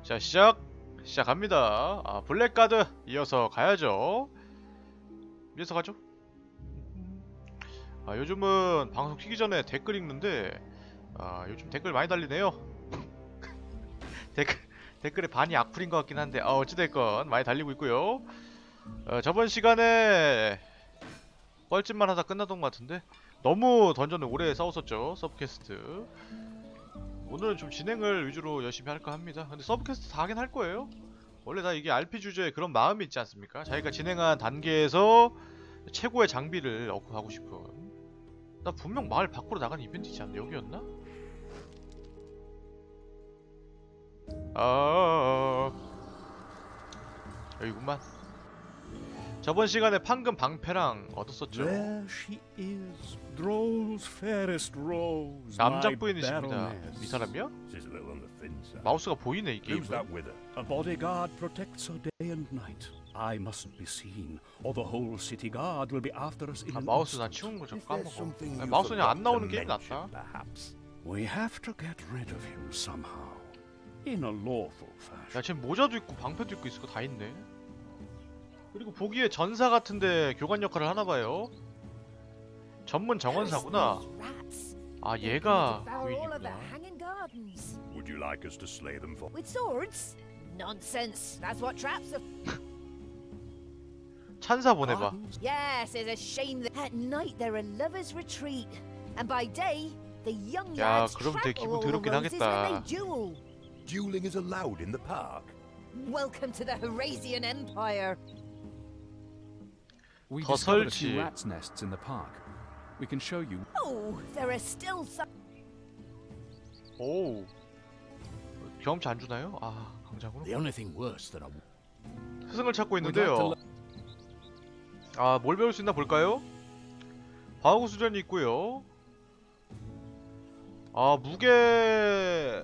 자, 시작합니다. 블랙가드 이어서 가야죠. 이어서 가죠. 요즘은 방송 키기 전에 댓글 읽는데 요즘 댓글 많이 달리네요. 댓글에 반이 악플인 것 같긴 한데 어찌됐건 많이 달리고 있고요. 저번 시간에 뻘짓만 하다 끝나던 것 같은데 너무 던전을 오래 싸웠었죠. 서브퀘스트. 오늘은 좀 진행을 위주로 열심히 할까 합니다. 근데 서브퀘스트 다 하긴 할 거예요. 원래 다 이게 RP 주제에 그런 마음이 있지 않습니까? 자기가 진행한 단계에서 최고의 장비를 얻고 가고 싶은. 나 분명 마을 밖으로 나간 이벤트 있지 않나? 여기였나? 여기구만. 저번 시간에 방금 방패랑 얻었었죠. 남자 부인이십니다. 이 사람이야? 마우스가 보이네 이 게임은. A bodyguard protects her day and night. I mustn't be seen, or the whole city guard will be after us in an 마우스 나 치운 거 좀 까먹어. 마우스 그냥 안 나오는 게임 낫다. We have to get rid of him somehow, in a lawful fashion. 야, 쟤 모자도 있고 방패도 있고 있을 거 다 있네. 그리고 보기에 전사 같은데 교관 역할을 하나봐요. 전문 정원사구나. 얘가 부인이구나. Would you like us to slay them for? With swords? Nonsense. That's what traps are. 찬사 보내봐. Yes, it's a shame that at night they're a lover's retreat, and by day the young 야, lads 그럼 되게 trample 기분 all the 더럽긴 roses when 하겠다. they duel. Dueling is allowed in the park. Welcome to the Horasian Empire. We 더 discovered a 설치. few rats' nests in the park. We can show you. Oh, there are still some. 오. 경험치 안 주나요? 강장으로? The only thing worse than a 스승을 찾고 있는데요. 뭘 배울 수 있나 볼까요? 과거 수련이 있고요. 무게.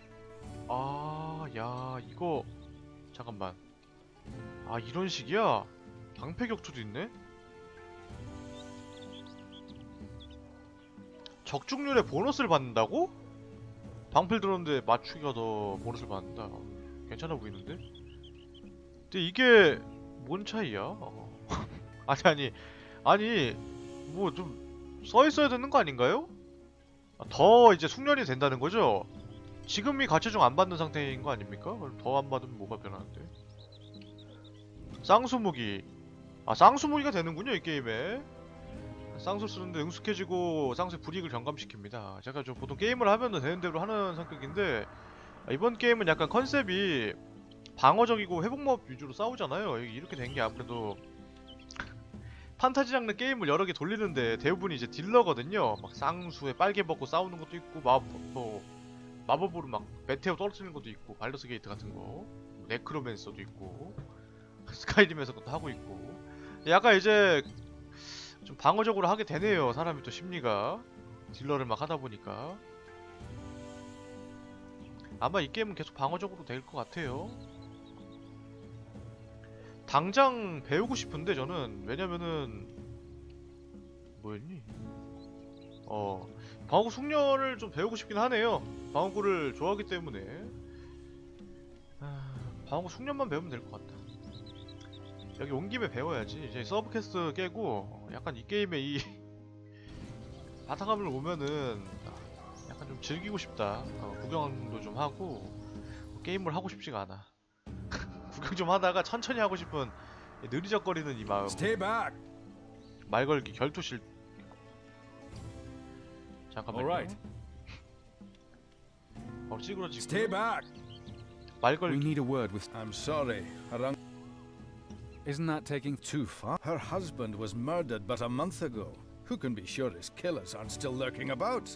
야, 이거 잠깐만. 이런 식이야? 방패 격투도 있네? 적중률에 보너스를 받는다고? 방패를 들었는데 맞추기가 더 보너스를 받는다. 괜찮아 보이는데? 근데 이게 뭔 차이야? 아니 뭐 좀 써있어야 되는 거 아닌가요? 더 이제 숙련이 된다는 거죠? 지금이 가치중 안 받는 상태인 거 아닙니까? 더 안 받으면 뭐가 변하는데? 쌍수무기. 쌍수무기가 되는군요 이 게임에. 쌍수 쓰는데 응숙해지고 쌍수의 불이익을 경감시킵니다. 제가 좀 보통 게임을 하면은 되는 대로 하는 성격인데 이번 게임은 약간 컨셉이 방어적이고 회복법 위주로 싸우잖아요. 이렇게 된 게 아무래도 판타지 장르 게임을 여러 개 돌리는데 대부분이 이제 딜러거든요. 막 쌍수에 빨개 벗고 싸우는 것도 있고 마법으로 막 메테오 떨어뜨리는 것도 있고 발더스 게이트 같은 거, 네크로맨서도 있고 스카이림에서 것도 하고 있고. 약간 이제 좀 방어적으로 하게 되네요. 사람이 또 심리가 딜러를 막 하다 보니까. 아마 이 게임은 계속 방어적으로 될 것 같아요. 당장 배우고 싶은데 저는. 왜냐면은 뭐였니? 방어구 숙련을 좀 배우고 싶긴 하네요. 방어구를 좋아하기 때문에. 방어구 숙련만 배우면 될 것 같다. 여기 온 김에 배워야지. 이제 서브퀘스트 깨고 약간 이 게임에 이 바탕감을 보면은 약간 좀 즐기고 싶다. 구경도 좀 하고 게임을 하고 싶지가 않아. 구경 좀 하다가 천천히 하고 싶은 느리적거리는 이 마음. 말 걸기 결투실. 잠깐만요. 바로 찌그러지고. 말 걸기. We need a word with. I'm sorry. Isn't that taking too far? Her husband was murdered but a month ago. Who can be sure his killers aren't still lurking about?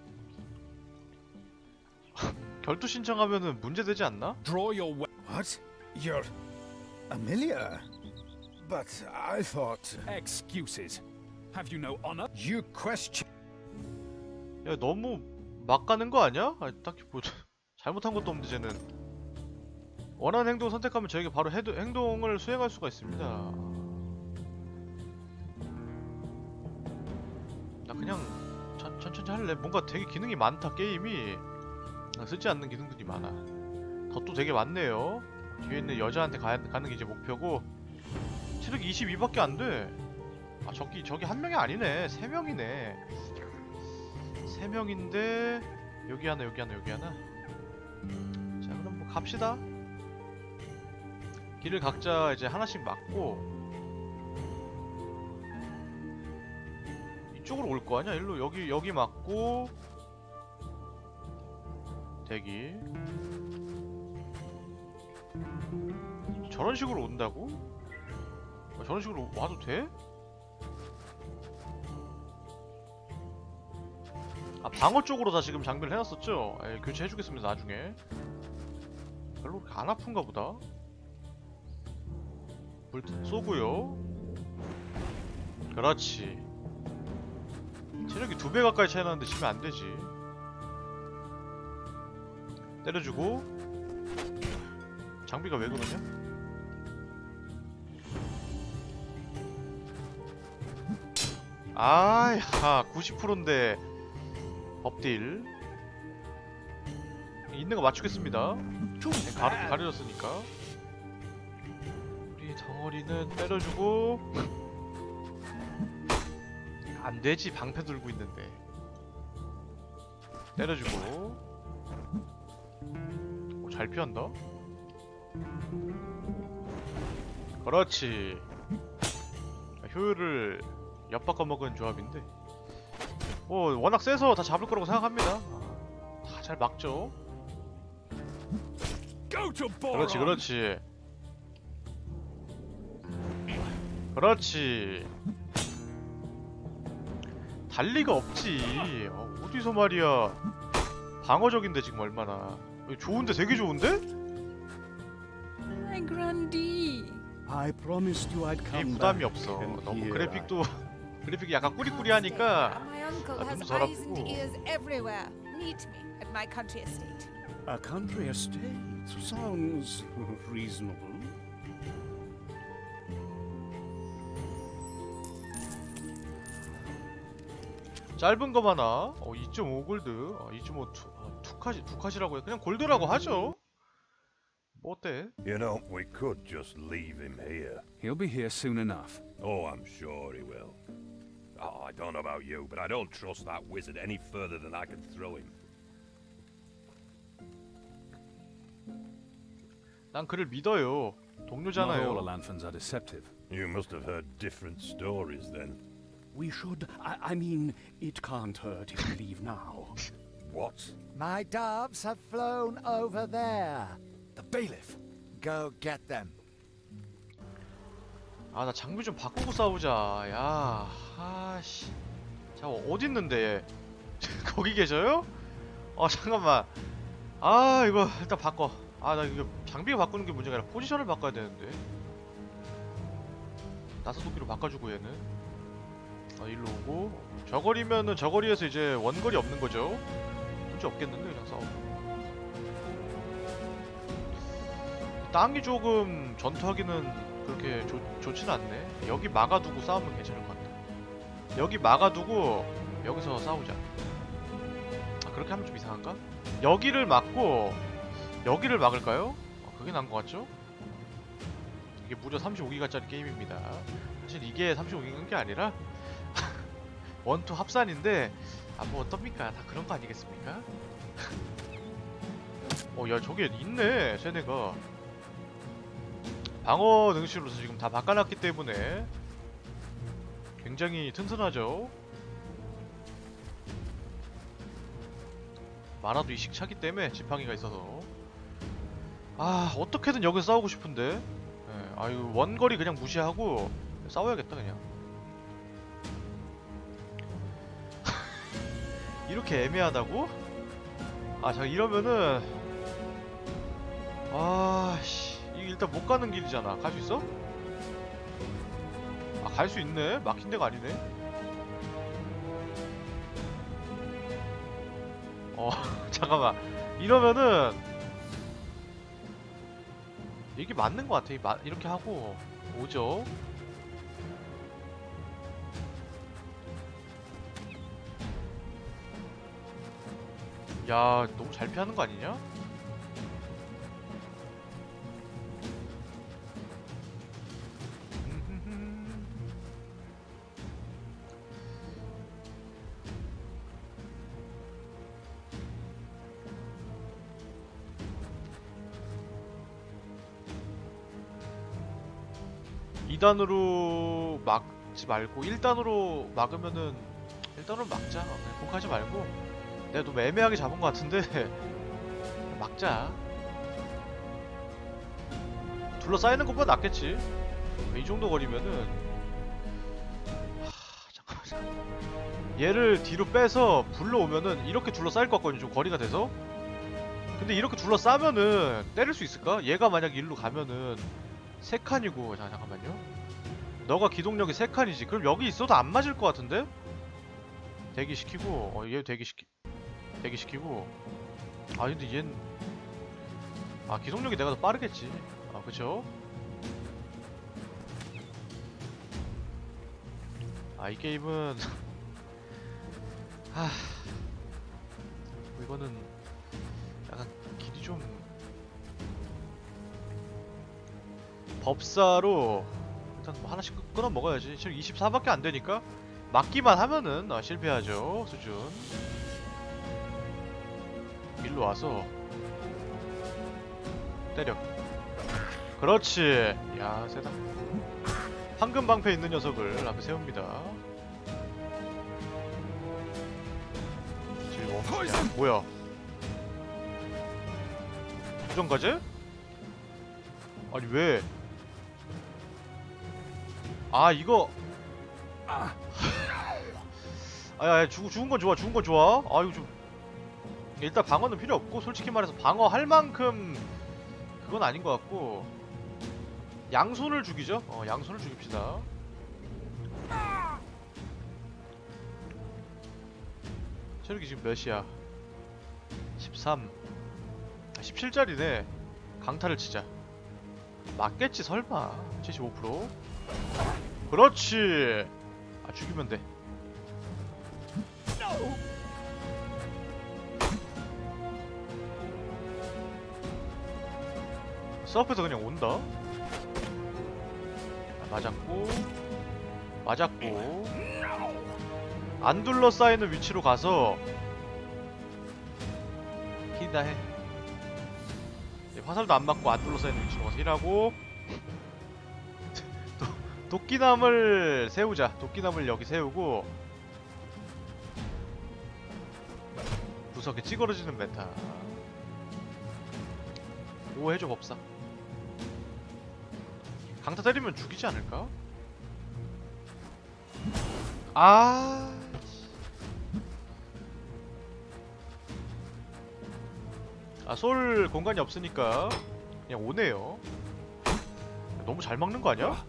결투 신청하면은 문제되지 않나? draw your What? You're Amelia? But I thought excuses. Have you no honor? you question. 야, 너무 막 가는 거 아니야? 딱히 뭐 잘못한 것도 없는데 쟤는. 원하는 행동을 선택하면 저에게 바로 행동을 수행할 수가 있습니다. 나 그냥 천천히 할래. 뭔가 되게 기능이 많다 게임이. 쓰지 않는 기능들이 많아. 덧도 되게 많네요. 뒤에 있는 여자한테 가는 게 이제 목표고. 체력이 22밖에 안 돼. 아, 저기 한 명이 아니네. 3명이네. 3명인데 여기 하나, 여기 하나, 여기 하나. 자, 그럼 뭐 갑시다. 길을 각자 이제 하나씩 막고 이쪽으로 올 거 아니야? 일로 여기 막고 대기. 저런 식으로 온다고? 저런 식으로 와도 돼? 아, 방어 쪽으로 다 지금 장비를 해놨었죠? 에, 교체해주겠습니다, 나중에. 별로 그렇게 안 아픈가 보다. 불 쏘고요. 그렇지. 체력이 2배 가까이 차이 나는데 지면 안 되지. 때려주고. 장비가 왜 그러냐? 아야, 90%인데 법딜 있는 거 맞추겠습니다. 가려졌으니까. 우리 덩어리는 때려주고. 안 되지, 방패 들고 있는데. 때려주고. 오, 잘 피한다. 그렇지. 효율을 엿바꿔 먹은 조합인데. 워낙 세서 다 잡을 거라고 생각합니다. 다 잘 막죠. 그렇지, 그렇지. 그렇지. 달리가 없지. 어디서 말이야. 방어적인데 지금 얼마나. 좋은데, 되게 좋은데? My grandee. I promised you I'd 이 come 부담이 back, 없어. and 너무 here 그래픽도 그래픽이 약간 꾸리꾸리하니까. My uncle 아, has 눈도 덜 eyes and 아프고. ears everywhere. Meet me at my country estate. a country estate sounds reasonable. 짧은 거만 하. 2.5 골드. 2.5 투카시라고 해. 그냥 골드라고 하죠. 뭐 어때? You know, we could just leave him here. He'll be here soon enough. Oh, I'm sure he will. Oh, I don't know about you, but I don't trust that wizard any further than I can throw him. 난 그를 믿어요. Not all 동료잖아요. Alanthans are deceptive. You must have heard different stories then. We should. I mean, it can't hurt if we leave now. What? My doves have flown over there. The bailiff. Go get them. 아, 나 장비 좀 바꾸고 싸우자. 야, 아씨. 자, 어디 있는데? 거기 계셔요? 잠깐만. 아, 이거 일단 바꿔. 아, 나 이거 장비가 바꾸는 게 문제가 아니라 포지션을 바꿔야 되는데. 나사도끼로 바꿔주고 얘는. 일로 오고. 저거리면은 저거리에서 이제 원거리 없는 거죠. 문제 없겠는데 그냥 싸워. 땅이 조금 전투하기는 그렇게 좋진 않네. 여기 막아두고 싸우면 괜찮을 것 같다. 여기 막아두고 여기서 싸우자. 그렇게 하면 좀 이상한가? 여기를 막고 여기를 막을까요? 그게 나은 것 같죠? 이게 무려 35기가짜리 게임입니다. 사실 이게 35기가인 게 아니라 원투 합산인데 뭐 어떻습니까? 다 그런 거 아니겠습니까? 야, 저게 있네, 쟤네가. 방어 능실로서 지금 다 바꿔놨기 때문에 굉장히 튼튼하죠. 만화도 이식 차기 때문에 지팡이가 있어서. 어떻게든 여기서 싸우고 싶은데. 이거 원거리 그냥 무시하고 싸워야겠다 그냥. 이렇게 애매하다고? 자, 이러면은 씨, 이게 일단 못 가는 길이잖아. 갈 수 있어? 갈 수 있네. 막힌 데가 아니네. 잠깐만. 이러면은 이게 맞는 것 같아. 이렇게 하고 오죠. 야, 너무 잘 피하는 거 아니냐? 2단으로 막지 말고 1단으로 막으면은 1단으로 막자. 그냥 공하지 말고. 내가 너무 애매하게 잡은 것 같은데 막자. 둘러싸이는 것보다 낫겠지. 이 정도 거리면은 잠깐만. 얘를 뒤로 빼서 불러오면은 이렇게 둘러싸일 것 같거든요. 좀 거리가 돼서. 근데 이렇게 둘러싸면은 때릴 수 있을까? 얘가 만약 일로 가면은 3칸이고. 자, 잠깐만요. 너가 기동력이 3칸이지. 그럼 여기 있어도 안 맞을 것 같은데? 대기시키고 얘 대기시키고. 아 근데 얜 기동력이 내가 더 빠르겠지. 그쵸? 이 게임은 이거는 약간 길이 좀 법사로 일단 뭐 하나씩 끊어 먹어야지. 지금 24밖에 안 되니까 막기만 하면은 실패하죠. 수준. 일로 와서 때려. 그렇지. 야, 세다. 황금 방패 있는 녀석을 앞에 세웁니다. 야, 뭐야? 부정가제? 아니 왜? 이거. 야, 죽은 건 좋아. 죽은 건 좋아. 이거 좀. 일단 방어는 필요 없고, 솔직히 말해서 방어 할 만큼 그건 아닌 것 같고. 양손을 죽이죠? 양손을 죽입시다. 체력이 지금 몇이야? 13. 17짜리네. 강타를 치자. 맞겠지 설마. 75%. 그렇지. 죽이면 돼. 서프에서 그냥 온다. 맞았고 안 둘러싸이는 위치로 가서 힐다 해. 화살도 안 맞고 안 둘러싸이는 위치로 가서 힐하고. 도끼나물 세우자. 도끼나물 여기 세우고 구석에 찌그러지는 메타. 오, 해줘 법사. 강타 때리면 죽이지 않을까? 솔 공간이 없으니까 그냥 오네요. 너무 잘 막는 거 아니야?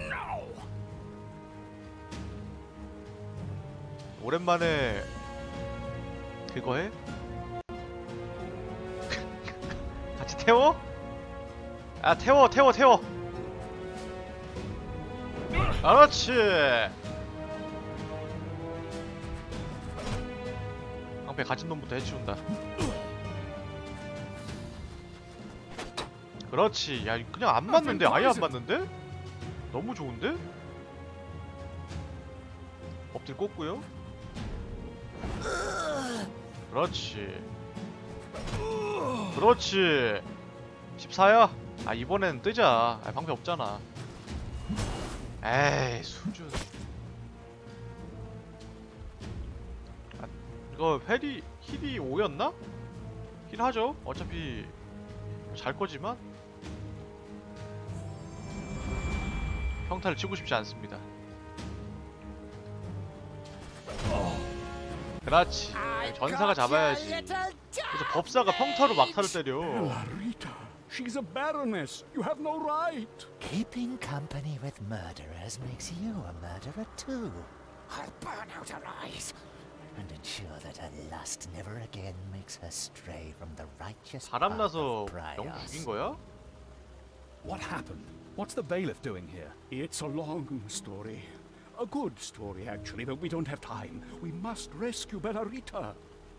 오랜만에 그거 해? 같이 태워? 태워. 그렇지. 방패 가진 놈부터 해치운다. 그렇지. 야, 그냥 안 맞는데? 아예 안 맞는데? 너무 좋은데? 엎드려 꽂고요. 그렇지. 14야? 이번엔 뜨자. 방패 없잖아. 에이, 수준. 이거 힐이 5였나? 힐 하죠. 어차피 잘 거지만 평타를 치고 싶지 않습니다. 그렇지. 전사가 잡아야지. 그래서 법사가 평타로 막타를 때려. Rita, she's a baroness. You have no right. Keeping company with murderers makes you a murderer too. I'll burn out her eyes and ensure that her lust never again makes her stray from the righteous path 바람나서 of 영 Prias. 죽인 거야? What happened? What's the bailiff doing here? It's a long story. A good story, actually, but we don't have time. We must rescue Bellarita.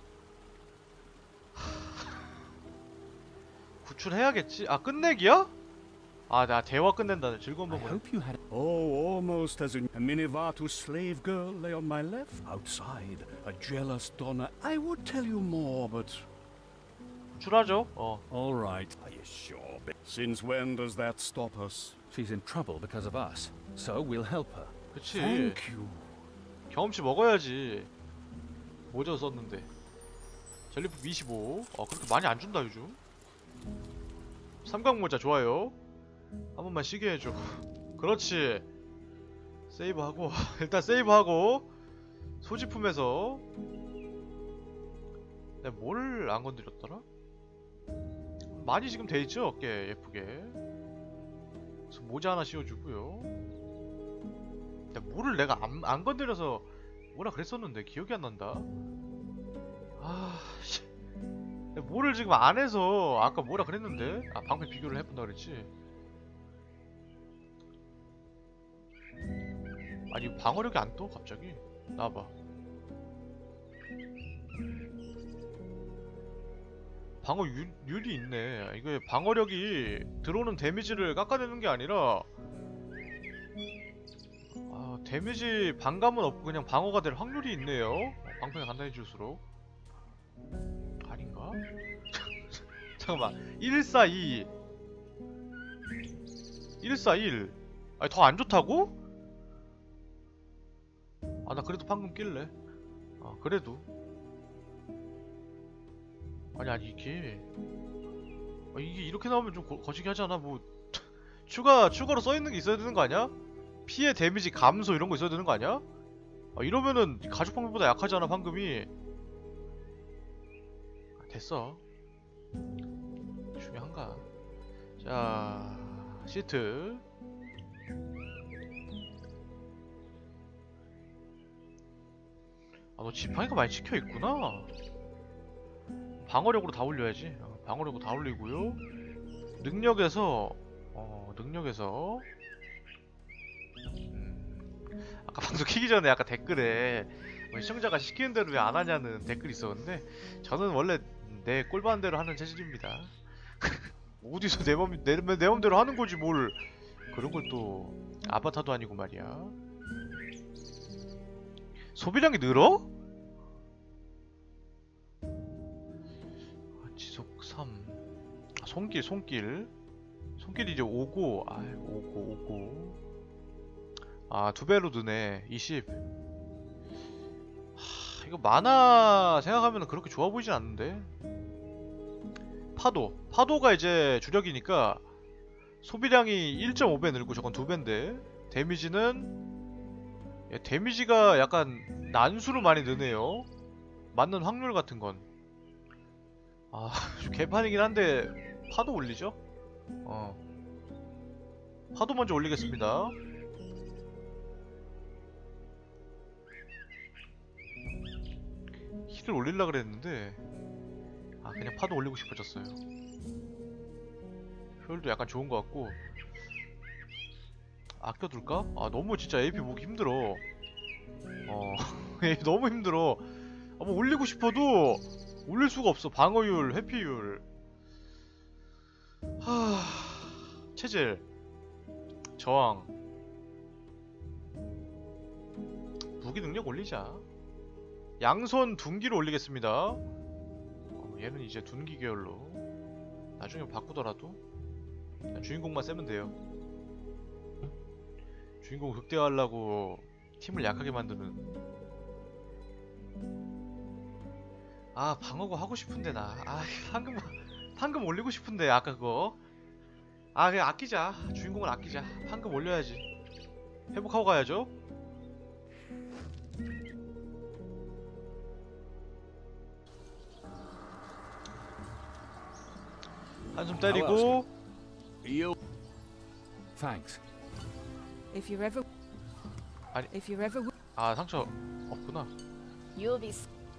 구출해야겠지. 끝내기야? 나 대화 끝낸다. 즐거운 I 부분. hope you had. Oh, almost as in a Minivatu slave girl lay on my left. Outside, a jealous donna. I would tell you more, but 출하죠. All right. Are you sure? Since when does that stop us? She's in trouble because of us, so we'll help her. 그치. Thank you. 경험치 먹어야지. 모자 썼는데. 전리품 25. 그렇게 많이 안 준다 요즘. 삼각 모자 좋아요. 한 번만 쉬게 해줘. 그렇지. 세이브하고 일단 세이브하고 소지품에서 내가 뭘 안 건드렸더라? 많이 지금 돼있죠? 어깨 예쁘게. 그래서 모자 하나 씌워주고요. 근데 뭐를 내가 안 건드려서 뭐라 그랬었는데 기억이 안 난다. 씨. 뭐를 지금 안 해서 아까 뭐라 그랬는데? 방패 비교를 해본다 그랬지. 아니 방어력이 안 떠 갑자기. 나와봐. 방어 율이 있네. 이거 방어력이 들어오는 데미지를 깎아내는 게 아니라 데미지 반감은 없고 그냥 방어가 될 확률이 있네요. 방패가 간단해질수록. 아닌가? 잠깐만. 142 141 아니 더 안 좋다고? 나 그래도 방금 낄래. 그래도 아니 이게 이렇게 나오면 좀 거시기 하잖아. 뭐 추가로 써있는 게 있어야 되는 거 아니야? 피해 데미지 감소 이런 거 있어야 되는 거 아니야? 이러면은 가죽 방패보다 약하잖아 방금이. 됐어. 중요한가? 자 시트. 너 지팡이가 많이 찍혀있구나. 방어력으로 다 올려야지. 방어력으로 다 올리고요. 능력에서 아까 방송 키기 전에 아까 댓글에 시청자가 시키는 대로 왜 안 하냐는 댓글이 있었는데 저는 원래 내 꼴받은 대로 하는 체질입니다. 어디서 내 맘대로 하는 거지 뭘 그런 걸 또 아바타도 아니고 말이야. 소비량이 늘어? 지속 3. 손길 이제 5고. 오고. 2배로 느네. 20. 이거 만화 생각하면 그렇게 좋아 보이진 않는데. 파도가 이제 주력이니까 소비량이 1.5배 늘고 저건 2배인데 데미지가 약간 난수로 많이 느네요. 맞는 확률 같은 건. 좀 개판이긴 한데 파도 올리죠? 파도 먼저 올리겠습니다. 힐을 올리려고 그랬는데 그냥 파도 올리고 싶어졌어요. 효율도 약간 좋은 것 같고 아껴둘까? 너무 진짜 AP 보기 힘들어. 너무 힘들어. 뭐 올리고 싶어도 올릴 수가 없어. 방어율, 회피율. 체질 저항 무기 능력 올리자. 양손 둔기로 올리겠습니다. 얘는 이제 둔기 계열로 나중에 바꾸더라도 그냥 주인공만 세면 돼요. 주인공 극대화하려고 팀을 약하게 만드는. 방어구 하고 싶은데 나. 판금 올리고 싶은데 아까 그거. 그냥 아끼자. 주인공은 아끼자. 판금 올려야지. 회복하고 가야죠. 한숨 때리고. Thanks. If you're ever 아니. If you're ever 상처 없구나. you'll be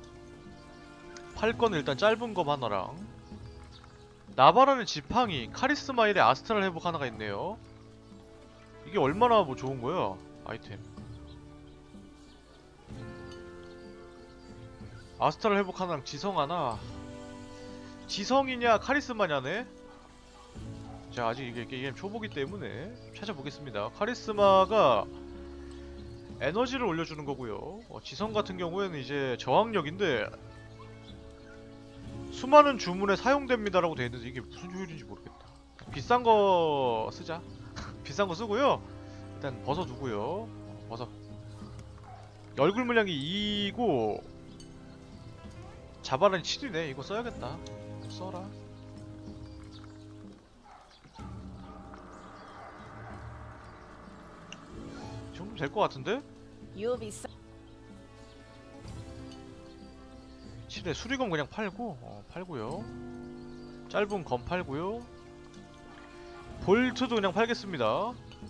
팔건 일단 짧은 검 하나랑 나바라는 지팡이, 카리스마 1에 아스트랄 회복 하나가 있네요. 이게 얼마나 뭐 좋은 거야? 아이템. 아스트랄 회복 하나랑 지성 하나. 지성이냐 카리스마냐네? 자, 아직 이게 게임 초보기 때문에 찾아보겠습니다. 카리스마가 에너지를 올려주는 거고요. 지성 같은 경우에는 이제 저항력인데 수많은 주문에 사용됩니다라고 되어 있는데 이게 무슨 효율인지 모르겠다. 비싼 거 쓰자. 비싼 거 쓰고요. 일단 벗어두고요. 벗어. 얼굴 물량이 2고 자바라니 7이네. 이거 써야겠다. 이거 써라. 이 정도면 될 것 같은데? You'll be so 7에 수리검 그냥 팔고 팔고요. 짧은 검 팔고요. 볼트도 그냥 팔겠습니다.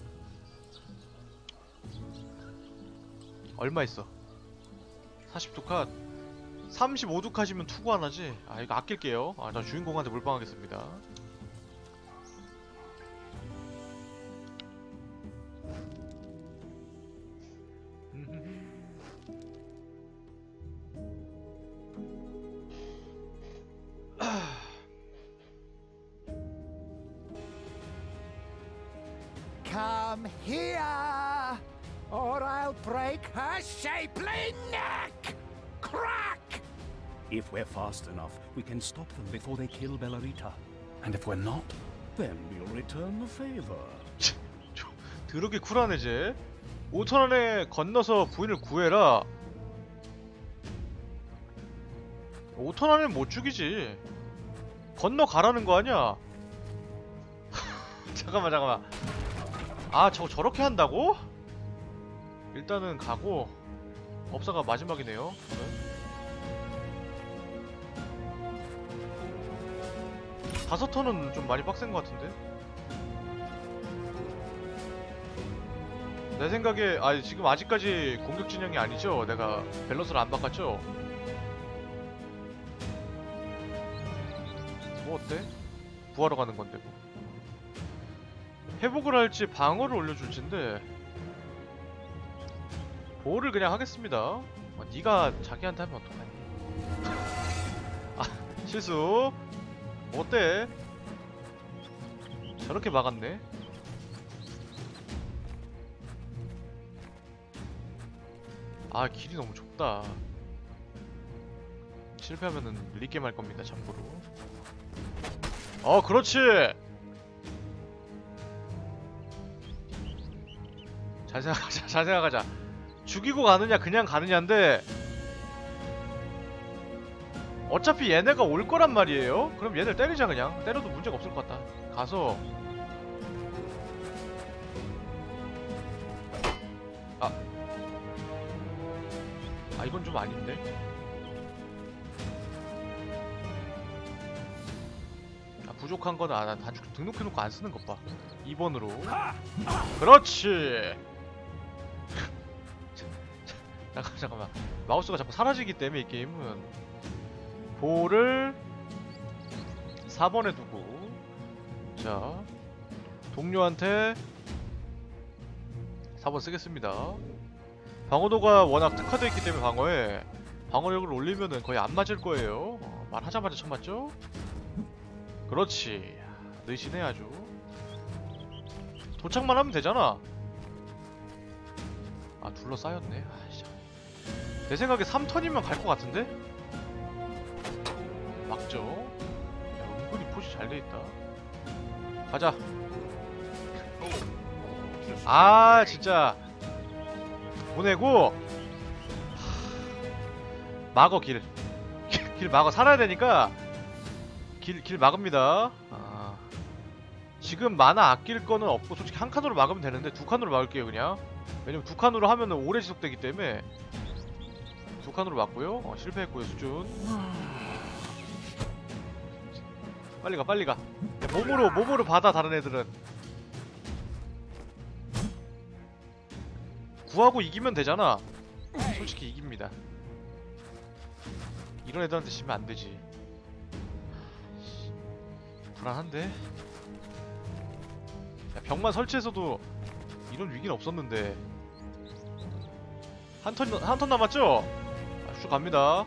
얼마 있어? 42칸 35두칸이면 투구 하나지? 아 이거 아낄게요. 아 저 주인공한테 몰빵하겠습니다. Come here, or I'll break her shapely neck! Crack! If we're fast enough, we can stop them before they kill Bellarita. And if we're not, then we'll return the favor. 더럽게 쿨하네 쟤. 5,000원에 건너서 부인을 구해라. 5,000원에 못 죽이지. 건너가라는 거 아니야? 잠깐만. 아 저거 저렇게 한다고? 일단은 가고 법사가 마지막이네요. 네. 5턴은 좀 많이 빡센 것 같은데? 내 생각에 지금 아직까지 공격 진영이 아니죠? 내가 밸런스를 안 바꿨죠? 뭐 어때? 구하러 가는 건데 뭐. 회복을 할지 방어를 올려줄지인데 보호를 그냥 하겠습니다. 네가 자기한테 하면 어떡하니? 아 실수. 뭐 어때? 저렇게 막았네. 아 길이 너무 좁다. 실패하면은 밀리게임 할 겁니다. 참고로. 그렇지. 잘 생각하자. 죽이고 가느냐 그냥 가느냐인데 어차피 얘네가 올 거란 말이에요. 그럼 얘들 때리자. 그냥 때려도 문제가 없을 것 같다. 가서 이건 좀 아닌데? 부족한 거는 다 등록해놓고 안 쓰는 것 봐. 2번으로. 그렇지! 잠깐만. 마우스가 자꾸 사라지기 때문에 이 게임은. 볼을 4번에 두고. 자. 동료한테 4번 쓰겠습니다. 방어도가 워낙 특화되어 있기 때문에 방어력을 올리면은 거의 안 맞을 거예요. 말하자마자 처음 맞죠? 그렇지. 느시네 아주. 도착만 하면 되잖아. 둘러싸였네. 내 생각에 3턴이면 갈 것 같은데? 막죠. 야, 은근히 포지 잘 돼있다. 가자. 진짜 보내고 막어. 길 막어. 살아야 되니까 길 막읍니다. 지금 만화 아낄 거는 없고 솔직히 한 칸으로 막으면 되는데 두 칸으로 막을게요 그냥. 왜냐면 두 칸으로 하면은 오래 지속되기 때문에 두 칸으로 막고요. 실패했고요. 수준. 빨리 가. 야, 몸으로 받아. 다른 애들은 구하고 이기면 되잖아. 솔직히 이깁니다. 이런 애들한테 지면 안 되지. 불안한데? 야, 벽만 설치해서도 이런 위기는 없었는데. 한 턴 남았죠? 쭉 갑니다.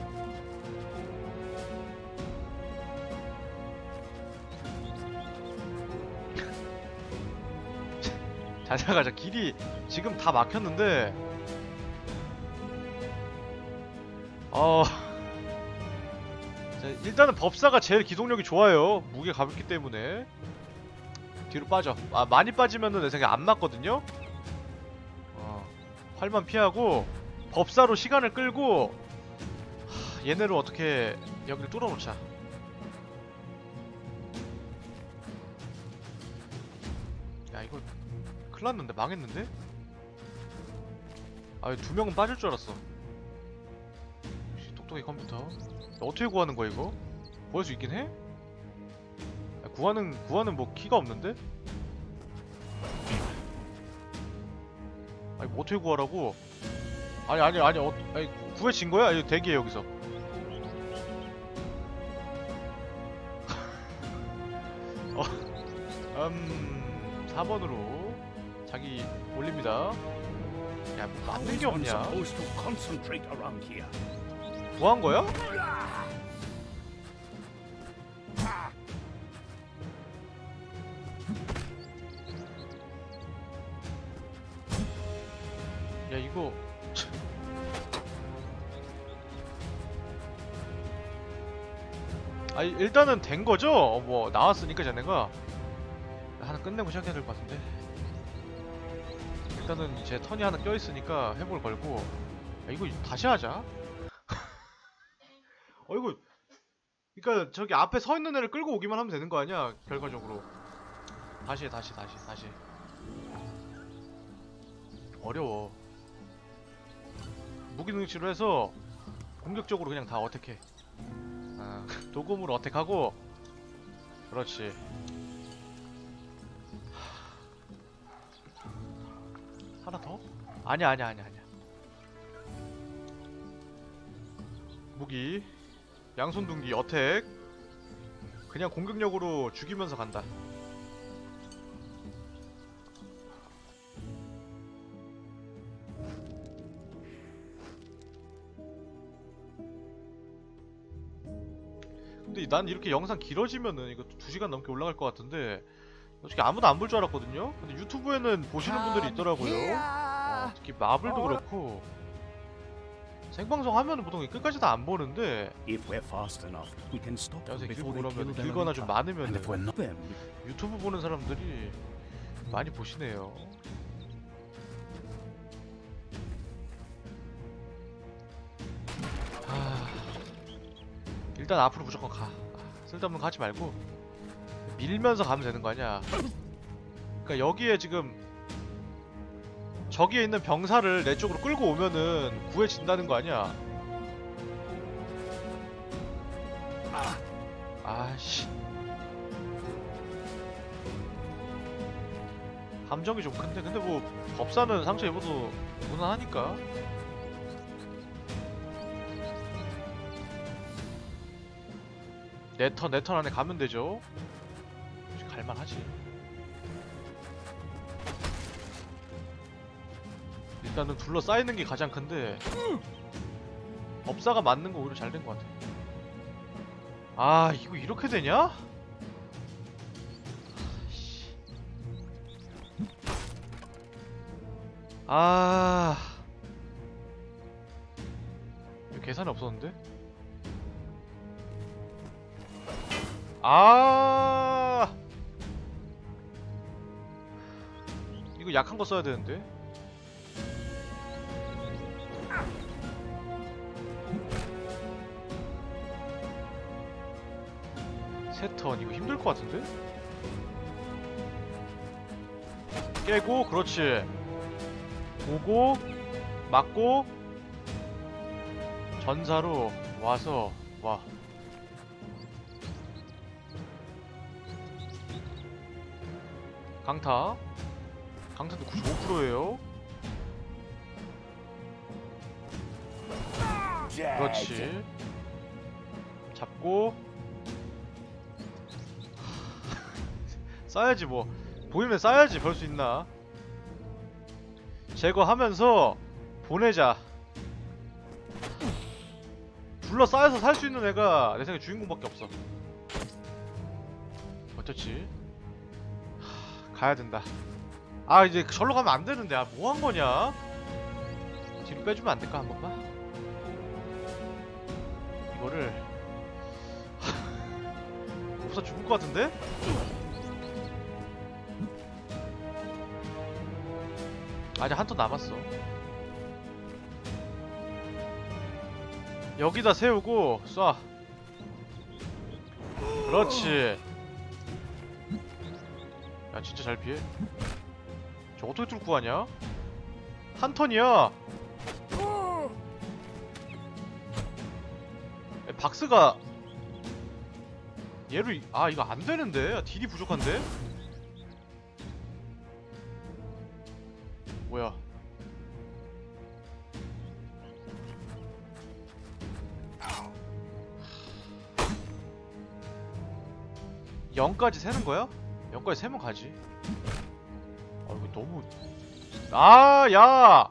잘 생각하자. 길이 지금 다 막혔는데 자 자, 일단은 법사가 제일 기동력이 좋아요. 무게 가볍기 때문에. 뒤로 빠져. 아, 많이 빠지면은 내 생각에 안 맞거든요. 활만 피하고 법사로 시간을 끌고 얘네를 어떻게 여기를 뚫어놓자. 야, 이거 큰일났는데? 망했는데? 아, 2명은 빠질 줄 알았어. 역시 똑똑이 컴퓨터. 어떻게 구하는 거야 이거? 구할 수 있긴 해? 야, 구하는 뭐 키가 없는데? 아니 뭐 어떻게 구하라고? 아니 구해진 거야? 아니 대기해 여기서. 4번으로 자기 올립니다. 야, 뭐 맞는 게 없냐? supposed to concentrate around here. 뭐 한 거야? 야, 이거 아니 일단은 된 거죠? 뭐 나왔으니까 쟤네가 하나 끝내고 시작해야 될 것 같은데. 일단은 제 턴이 하나 껴있으니까 회복을 걸고. 야, 이거 다시 하자. 이거 그니까 저기 앞에 서 있는 애를 끌고 오기만 하면 되는 거 아니야? 결과적으로. 다시 해, 다시. 어려워. 무기능치로 해서 공격적으로 그냥 다 어택해. 도금으로 어택하고. 그렇지. 하나 더? 아니야. 무기 양손둥기 어택. 그냥 공격력으로 죽이면서 간다. 근데 난 이렇게 영상 길어지면은 이거 2시간 넘게 올라갈 것 같은데 솔직히 아무도 안 볼 줄 알았거든요? 근데 유튜브에는 보시는 분들이 있더라고요. 특히 마블도 그렇고 생방송 하면은 보통 끝까지 다 안 보는데 If we're fast enough, we can stop them 요새 길고 before they 그러면 kill them 길거나 and 좀 and 많으면은 if we're not them, 유튜브 보는 사람들이 많이 보시네요. 일단 앞으로 무조건 가. 쓸데없는 거 하지 말고 밀면서 가면 되는 거 아니야. 그러니까 여기에 지금 저기에 있는 병사를 내 쪽으로 끌고 오면은 구해진다는 거 아니야. 아씨. 감정이 좀 큰데. 근데 뭐 법사는 상처 입어도 무난하니까. 내 턴 안에 가면 되죠. 갈만하지. 일단은 둘러싸이는 게 가장 큰데 법사가 맞는 거 오히려 잘 된 것 같아. 아, 이거 이렇게 되냐? 아, 이거 계산이 없었는데? 아, 이거 약한 거 써야 되는데. 세 턴 이거 힘들 것 같은데? 깨고, 그렇지. 보고, 맞고, 전사로 와서 와. 강타도 95%예요. 그렇지. 잡고 싸야지. 뭐 보이면 싸야지. 별 수 있나. 제거하면서 보내자. 둘러싸여서 살 수 있는 애가 내 생각에 주인공밖에 없어. 어쩌지? 가야 된다. 아, 이제 절로 가면 안 되는데. 아, 뭐 한 거냐? 뒤로 빼주면 안 될까, 한 번만? 이거를 법사 죽을 것 같은데? 아직 한 턴 남았어. 여기다 세우고 쏴. 그렇지. 야 진짜 잘 피해. 저 어떻게 뚫고 가냐? 한 턴이야. 박스가 얘를 아 이거 안 되는데. 딜이 부족한데. 뭐야? 영까지 세는 거야? 영까지 세면 가지. 아 이거 너무 아 야.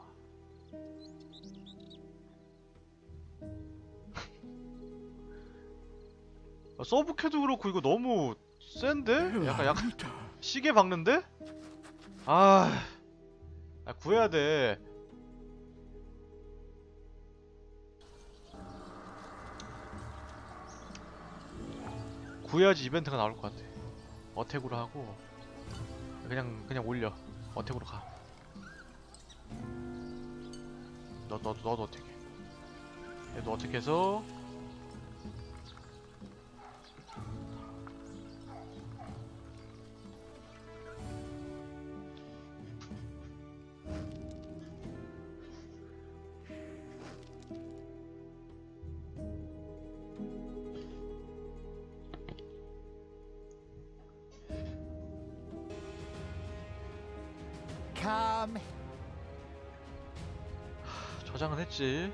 서브캐도 그렇고 이거 너무 센데? 약간 시계 박는데? 아 구해야 돼. 구해야지 이벤트가 나올 것 같아. 어택으로 하고 그냥 올려. 어택으로 가. 너도 어택해. 얘도 어택해서 Come. 저장은 했지.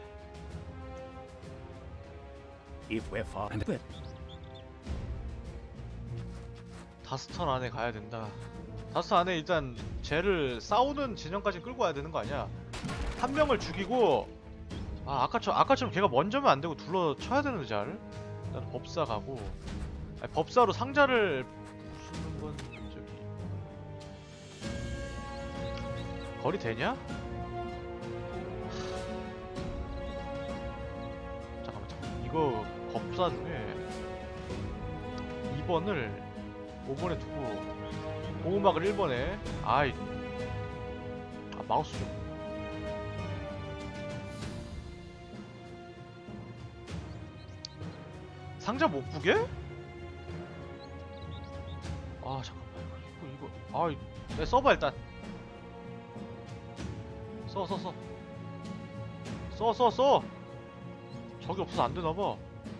If we're far and 5턴 안에 가야 된다. 5턴 안에 일단 쟤를 싸우는 진영까지 끌고 와야 되는 거 아니야? 한 명을 죽이고 아 아까처럼 걔가 먼저면 안 되고 둘러 쳐야 되는데 잘. 일단 법사 가고 아니, 법사로 상자를 부수는 건 저기 거리 되냐? 잠깐만 이거 법사 중에 2번을 5번에 두고 보호막을 1번에 아이 아 마우스 좀 상자 못 부게? 아 잠깐만 이거 아 내가 써봐 일단 써 적이 없어서 안 되나봐.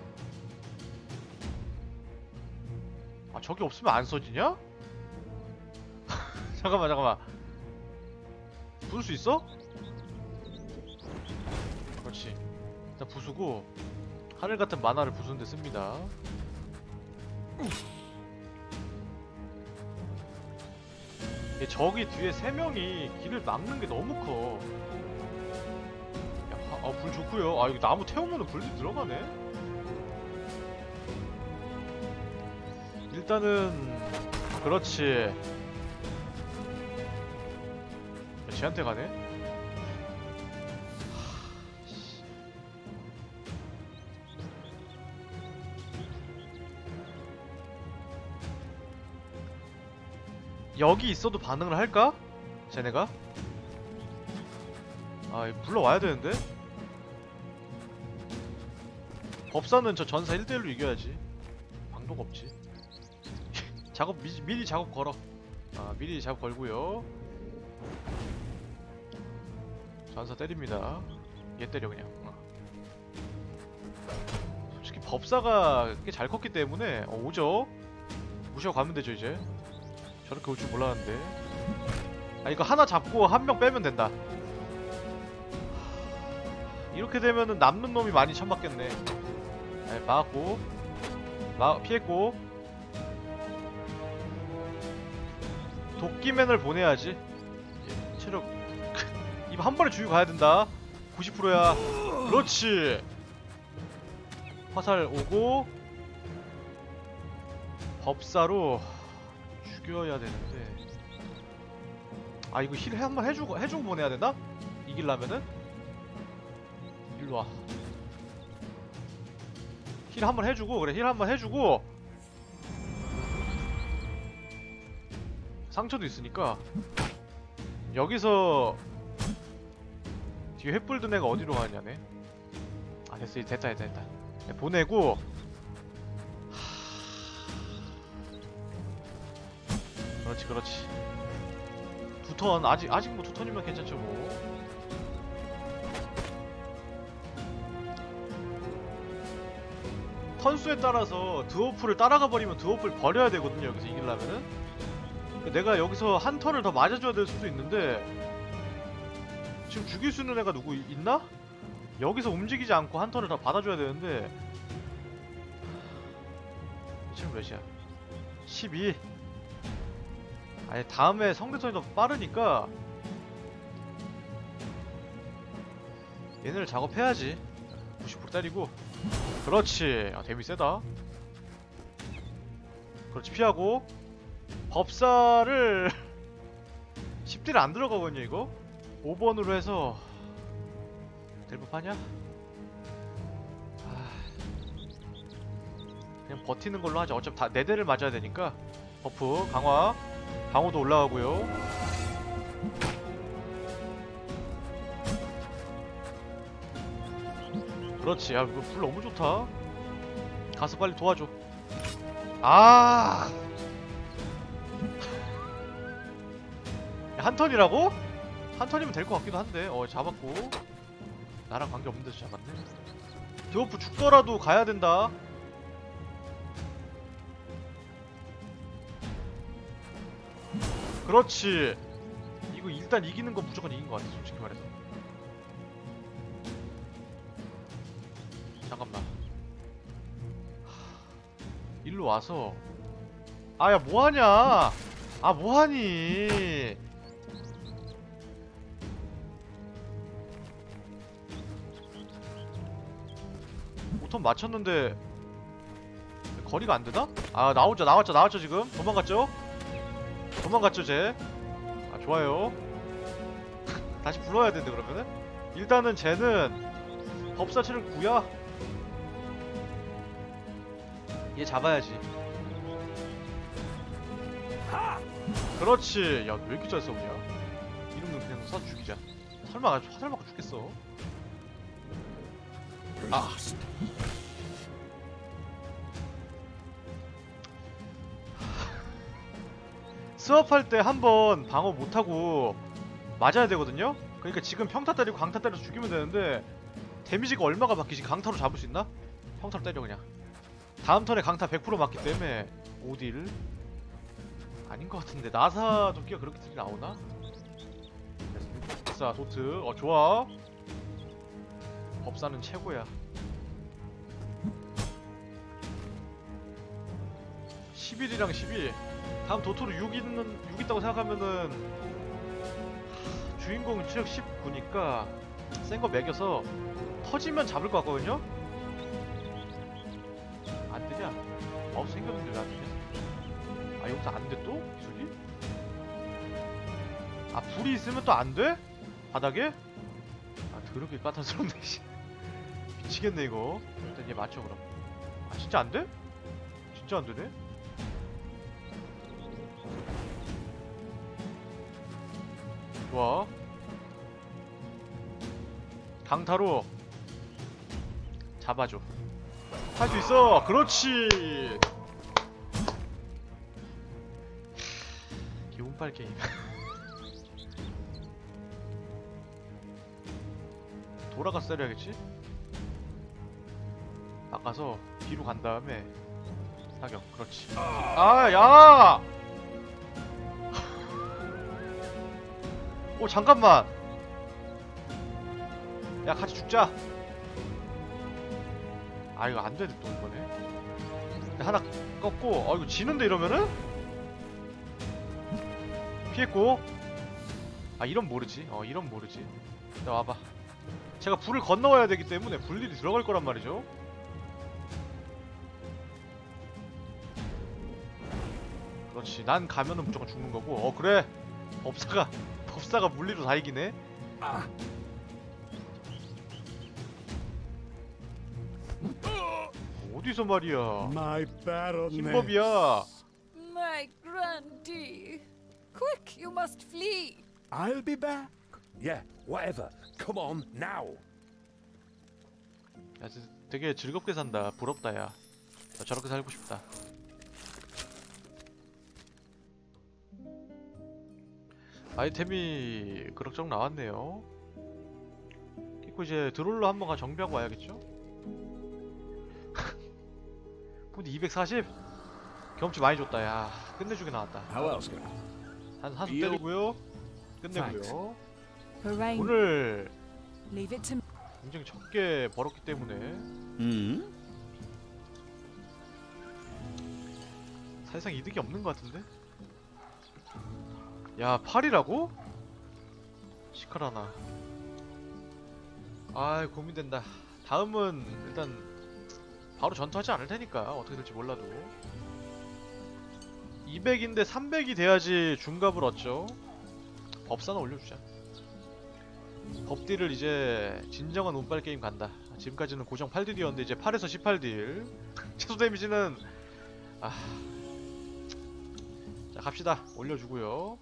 아 적이 없으면 안 써지냐? 잠깐만 부술 수 있어? 그렇지. 일단 부수고 하늘 같은 만화를 부수는 데 씁니다. 적이 뒤에 3명이 길을 막는 게 너무 커. 야, 불 좋고요. 아 여기 나무 태우면은 불이 들어가네. 일단은 그렇지. 쟤한테 가네. 여기 있어도 반응을 할까? 쟤네가? 아 불러와야 되는데? 법사는 저 전사 1대1로 이겨야지. 방도가 없지. 작업 미리 작업 걸어. 아 미리 작업 걸고요. 전사 때립니다. 얘 때려 그냥. 솔직히 법사가 꽤 잘 컸기 때문에 오죠? 무시하고 가면 되죠 이제. 저렇게 올 줄 몰랐는데. 아 이거 하나 잡고 한 명 빼면 된다. 이렇게 되면은 남는 놈이 많이 쳐맞겠네. 네, 막았고 피했고 도끼맨을 보내야지. 예, 체력 이거 한 번에 죽이고 가야 된다. 90%야. 그렇지. 화살 오고 법사로 죽여야 되는데. 아 이거 힐 한번 해주고 보내야 되나? 이길라면은? 일로와. 힐 한번 해주고 그래 힐 한번 해주고 상처도 있으니까 여기서 뒤에 횃불 든 애가 어디로 가냐네. 아 됐어, 됐다. 네, 보내고 그렇지. 2턴 아직 뭐 2턴이면 괜찮죠 뭐. 턴수에 따라서 드워프를 따라가 버리면 드워프를 버려야 되거든요. 여기서 이기려면은 내가 여기서 한 턴을 더 맞아줘야 될 수도 있는데 지금 죽일 수 있는 애가 누구 있나? 여기서 움직이지 않고 한 턴을 더 받아줘야 되는데 지금 몇이야? 12. 아니 다음에 성대턴이 더 빠르니까 얘네를 작업해야지. 90% 때리고 그렇지. 아 데미 세다. 그렇지 피하고 법사를 10딜 안 들어가거든요 이거. 5번으로 해서 될 법하냐? 그냥 버티는 걸로 하자. 어차피 다 4대를 맞아야 되니까. 버프 강화 방어도 올라가고요. 그렇지. 야 이거 불 너무 좋다. 가서 빨리 도와줘. 아 한 턴이라고? 한 턴이면 될 것 같기도 한데. 잡았고 나랑 관계없는 데서 잡았네. 드워프 죽더라도 가야 된다. 그렇지. 이거 일단 이기는 건 무조건 이긴 것 같아 솔직히 말해서. 잠깐만. 일로 와서 아야 뭐하냐. 아 뭐하니. 오턴 맞췄는데 거리가 안되나? 아 나왔죠 지금. 도망갔죠 쟤. 아 좋아요. 다시 불러야 되는데 그러면은. 일단은 쟤는 법사체를 구야. 얘 잡아야지. 그렇지. 야 왜 이렇게 잘 싸우냐. 이러면 그냥 쏴 죽이자. 설마 화살 맞고 죽겠어. 아 스왑할 때 한번 방어 못하고 맞아야 되거든요? 그러니까 지금 평타 때리고 강타 때려서 죽이면 되는데 데미지가 얼마가 바뀌지? 강타로 잡을 수 있나? 평타로 때려 그냥. 다음 턴에 강타 100% 맞기 때문에 5딜 아닌 것 같은데. 나사 도끼가 그렇게 딜이 나오나? 법사 도트 좋아. 법사는 최고야. 11이랑 12. 다음 도토로 6 있다고 생각하면은 주인공은 체력 19니까 센 거 매겨서 터지면 잡을 것 같거든요? 안 되냐? 마우스 생겼는데 왜 안 되냐? 아 여기서 안 돼 또? 기술이? 아 불이 있으면 또 안 돼? 바닥에? 아 더럽게 까탈스럽네 씨. 미치겠네 이거. 일단 얘 맞춰 그럼. 아 진짜 안 돼? 진짜 안 되네? 좋아. 강타로 잡아줘. 할 수 있어. 그렇지. 기운빨 게임. 돌아가서 때려야겠지? 바꿔서 뒤로 간 다음에 사격. 그렇지. 아, 야! 오, 잠깐만. 야, 같이 죽자. 아, 이거 안 되네, 또 이번에. 하나 꺾고, 이거 지는데 이러면은? 피했고. 아, 이런 모르지. 이런 모르지. 자, 와봐. 제가 불을 건너와야 되기 때문에 불일이 들어갈 거란 말이죠. 그렇지. 난 가면은 무조건 죽는 거고. 그래. 법사가 물리로 다 이기네. 어디서 말이야. My baronet. 힘법이야. My grandee. Quick, you must flee. I'll be back. Yeah, whatever. Come on, now. 야, 되게 즐겁게 산다. 부럽다, 야. 나 저렇게 살고 싶다. 아이템이 그럭저럭 나왔네요. 그리고 이제 드롤로 한번 가 정비하고 와야겠죠? 근데 240? 경험치 많이 줬다. 야, 끝내주게 나왔다. How else can 한숨 때리고요. 끝내고요. Lorraine, 오늘 leave it to me. 굉장히 적게 벌었기 때문에 사실상 이득이 없는 것 같은데? 야, 8이라고? 시카라나. 아이, 고민된다. 다음은 일단 바로 전투하지 않을 테니까 어떻게 될지 몰라도 200인데 300이 돼야지 중갑을 얻죠. 법사나 올려주자. 법딜을 이제 진정한 운빨 게임 간다. 지금까지는 고정 8딜이었는데 이제 8에서 18딜. 최소 데미지는 자, 갑시다. 올려주고요.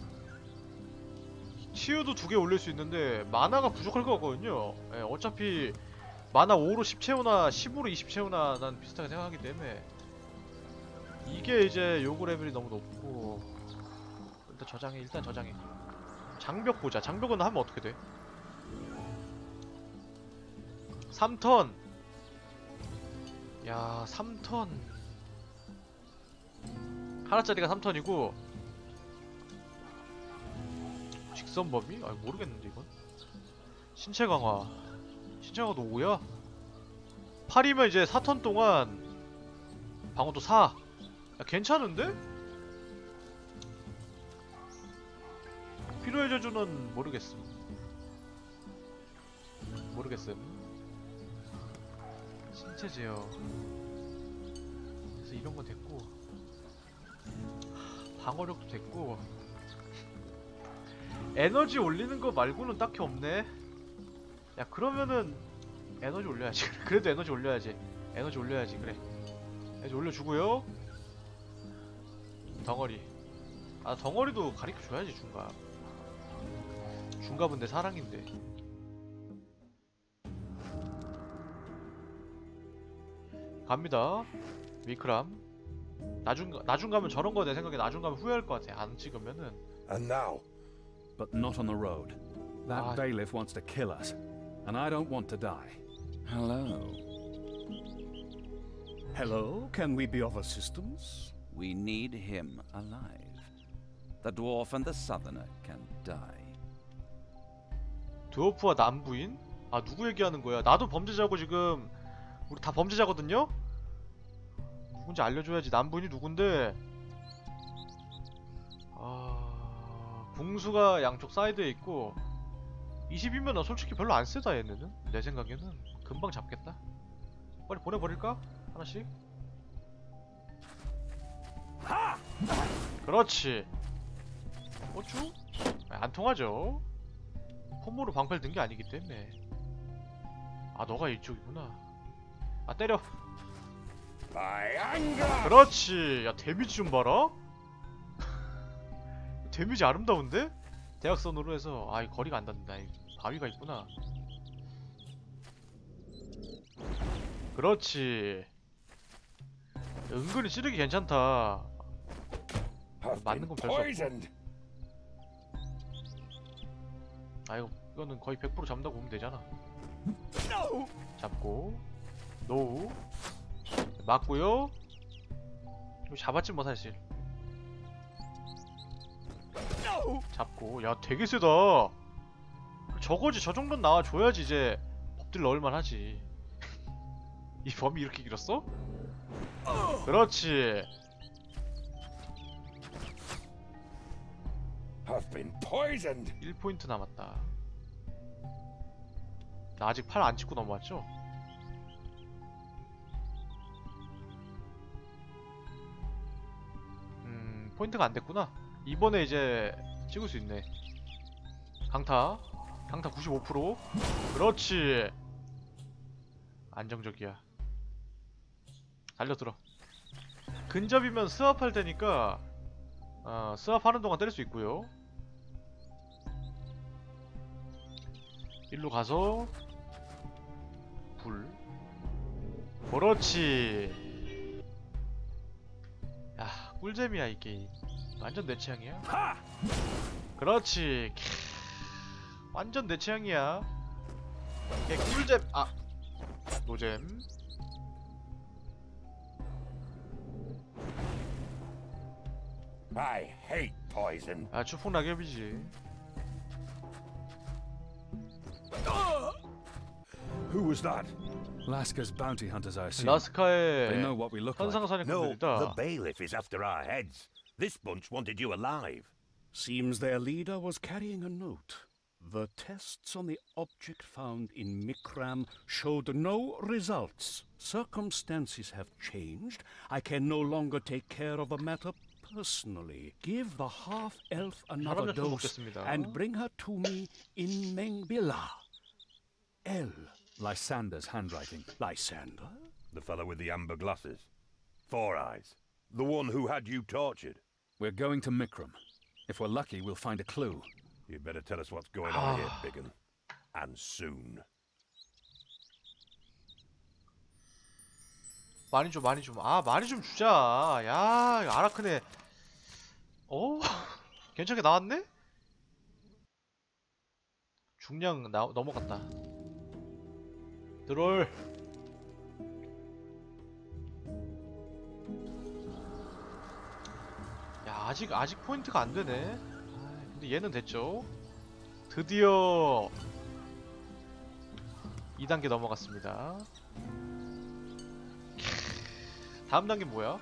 치유도 2개 올릴 수 있는데 마나가 부족할 것 같거든요. 예, 어차피 마나 5로 10 채우나 10으로 20 채우나 난 비슷하게 생각하기 때문에 이게 이제 요구 레벨이 너무 높고 일단 저장해. 장벽 보자. 장벽은 하면 어떻게 돼? 3턴. 야, 3턴. 하나짜리가 3턴이고 직선 범위? 아, 모르겠는데 이건. 신체 강화. 신체 강화도 5야? 8이면 이제 4턴 동안 방어도 4. 야, 괜찮은데? 필요의 저주는 모르겠음. 신체 제어. 그래서 이런 건 됐고, 방어력도 됐고, 에너지 올리는 거 말고는 딱히 없네. 야, 그러면은 에너지 올려야지. 그래도 에너지 올려야지. 그래. 에너지 올려주고요. 덩어리. 아, 덩어리도 가르쳐줘야지. 중갑은 내 사랑인데. 갑니다. 위크람. 나중 가면 저런 거 내 생각에 나중 가면 후회할 것 같아. 안 찍으면은. And now. But not on the road. That bailiff wants to kill us, and I don't want to die. Hello. Hello, can we be of assistance? We need him alive. The dwarf and the southerner can die. 드워프와 남부인? 아, 누구 얘기하는 거야? 나도 범죄자고 지금 우리 다 범죄자거든요? 누군지 알려줘야지. 남부인이 누군데? 궁수가 양쪽 사이드에 있고 20이면 나 솔직히 별로 안 세다. 얘네는 내 생각에는 금방 잡겠다. 빨리 보내버릴까? 하나씩? 그렇지. 어쭈? 안 통하죠. 폼으로 방패를 든 게 아니기 때문에. 아, 너가 이쪽이구나. 아, 때려. 그렇지. 야, 데미지 좀 봐라. 데미지 아름다운데? 대각선으로 해서. 아, 이 거리가 안 닿는다. 이 바위가 있구나. 그렇지. 은근히 찌르기 괜찮다. 맞는 건 별수 없고. 아, 이거는 거의 100% 잡는다고 보면 되잖아. 잡고 노우 맞고요. 이거 잡았지 뭐 사실. 잡고. 야, 되게 세다. 저거지. 저 정도는 나와줘야지 이제 법들 넣을만 하지. 이 범위 이렇게 길었어? 그렇지. I've been poisoned. 1포인트 남았다. 나 아직 팔 안 찍고 넘어왔죠? 포인트가 안 됐구나. 이번에 이제 찍을 수 있네. 강타 95%. 그렇지. 안정적이야. 달려들어. 근접이면 스왑할 테니까 스왑하는 동안 때릴 수 있고요. 일로 가서 불. 그렇지. 야, 꿀잼이야 이 게임. 완전 내 취향이야. 그렇지. 완전 내 취향이야. 개 꿀잼. 아, 노잼. I hate poison. 아, 추풍 낙엽이지. Who was that? Laska's bounty hunters, I assume. They 라스카의 know what we look like. No, 현상사냥꾼들이다. the bailiff is after our heads. This bunch wanted you alive. Seems their leader was carrying a note. The tests on the object found in Mikram showed no results. Circumstances have changed. I can no longer take care of the matter personally. Give the half-elf another 사람 약품 dose 먹겠습니다. and bring her to me in Mengbilla. L. Lysander's handwriting. Lysander? The fellow with the amber glasses. Four Eyes. The one who had you tortured. We're going to Mikram. If we're lucky, we'll find a clue. You'd better tell us what's going on here, Biggin. And soon. 많이 좀 많이 좀. 아, 많이 좀 주자. 야, 이거 아라크네. 괜찮게 나왔네? 중량 넘어갔다. 드롤. 야, 아직 포인트가 안 되네. 아, 근데 얘는 됐죠. 드디어 2단계 넘어갔습니다. 다음 단계 뭐야?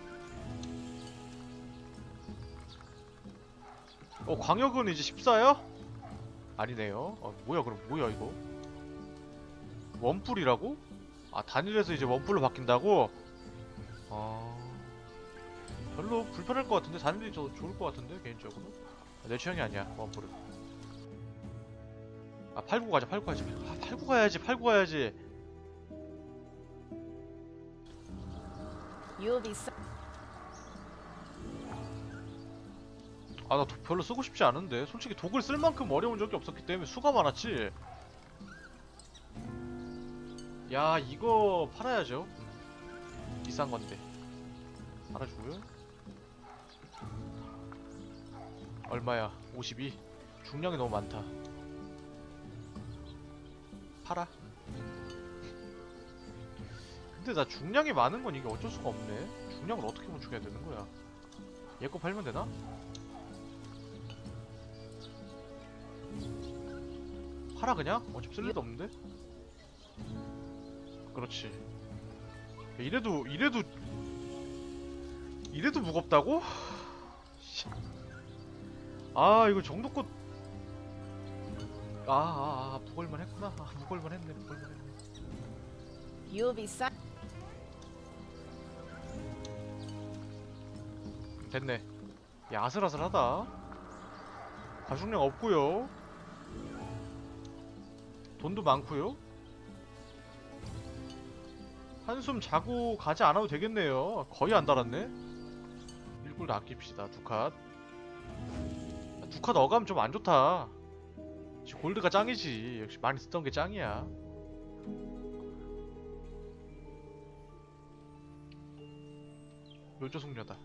광역은 이제 14야? 아니네요. 뭐야 그럼 뭐야 이거? 원뿔이라고? 아, 단일에서 이제 원뿔로 바뀐다고? 별로 불편할 것 같은데? 단일이 더 좋을 것 같은데 개인적으로? 내 취향이 아니야 원뿔은. 아, 89 가자. 89 가야지. 아, 89 가야지. 89 가야지. You'll be so 아, 나 별로 쓰고 싶지 않은데. 솔직히 독을 쓸 만큼 어려운 적이 없었기 때문에 수가 많았지. 야, 이거 팔아야죠. 비싼 건데. 팔아주고요. 얼마야? 52. 중량이 너무 많다. 팔아. 근데 나 중량이 많은 건 이게 어쩔 수가 없네. 중량을 어떻게 보충해야 되는 거야? 얘 거 팔면 되나? 팔아 그냥? 어차피 쓸 일도 없는데? 그렇지. 이래도 무겁다고? 아, 이거 정도껏 무걸만 했구나. 무걸만 했네. you'll be so 됐네. 야, 아슬아슬하다. 가축량 없고요. 돈도 많고요. 한숨 자고 가지 않아도 되겠네요. 거의 안 달았네. 1골드 아낍시다. 두칸. 두칸 어감 좀 안 좋다. 지금 골드가 짱이지. 역시 많이 쓰던 게 짱이야. 묘조 숙녀다.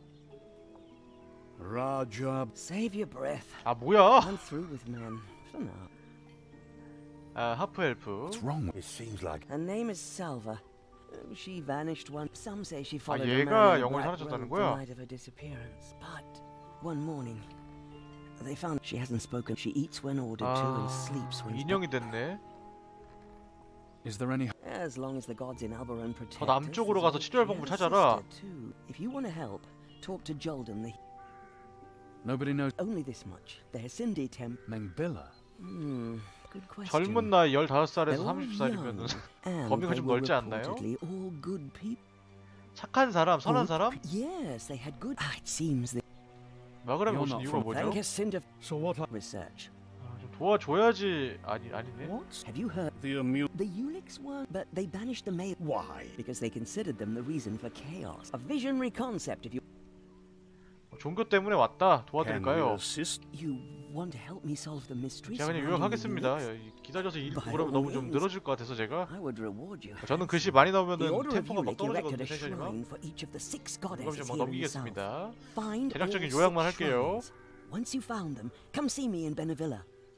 Raja. Save your breath. 아, 뭐야? I'm through with men for now. 아, 하프 엘프. What's wrong with It seems like Her name is Salva. She vanished one. Some say she followed a 얘가 man in a 영혼이 black 사라졌다는 robe the 거야? night of her disappearance. But one morning, they found she hasn't spoken. She eats when ordered to and sleeps when. 인형이 됐네. Is there any... As long as the gods in Alberon protect 더 남쪽으로 가서 치료할 방법 찾아라. If you want to help, talk to Jolden. Nobody knows... Only this much. Their Cindy Temp. Mengbilla? Good question. 젊은 나이 15살에서 They're all 30살이면은 young, and 범위가 they 좀 were 넓지 않나요? reportedly all good people. 착한 사람, 선한 사람? Yes, they had good. It seems that. 마그람이 You're 오신 not 이유가 from 뭐죠? Thank us, Cinder. So what... Research. 좀 도와줘야지. 아니네. What? Have you heard? The immune... The Ulix were, but they banished the male. Why? Because they considered them the reason for chaos. A visionary concept, if you. 종교 때문에 왔다. Can we 도와드릴까요? assist? You want to help me solve the mystery? 제가 그냥 surrounding the 요약하겠습니다. eunuchs? 기다려서 일 By 그러면 all 너무 좀 means. 늘어질 것 같아서 제가 I would reward you. 저는 글씨 많이 The 나오면은 Order of 템포가 막 Eunuch erected 떨어지거든요. a 텐션이 막. shrine for each of the 6 그럼 goddesses 좀 here in the south. 넘기겠습니다. Find 대략적인 all 요약만 6 할게요. shrines. Once you found them, come see me in Benevilla.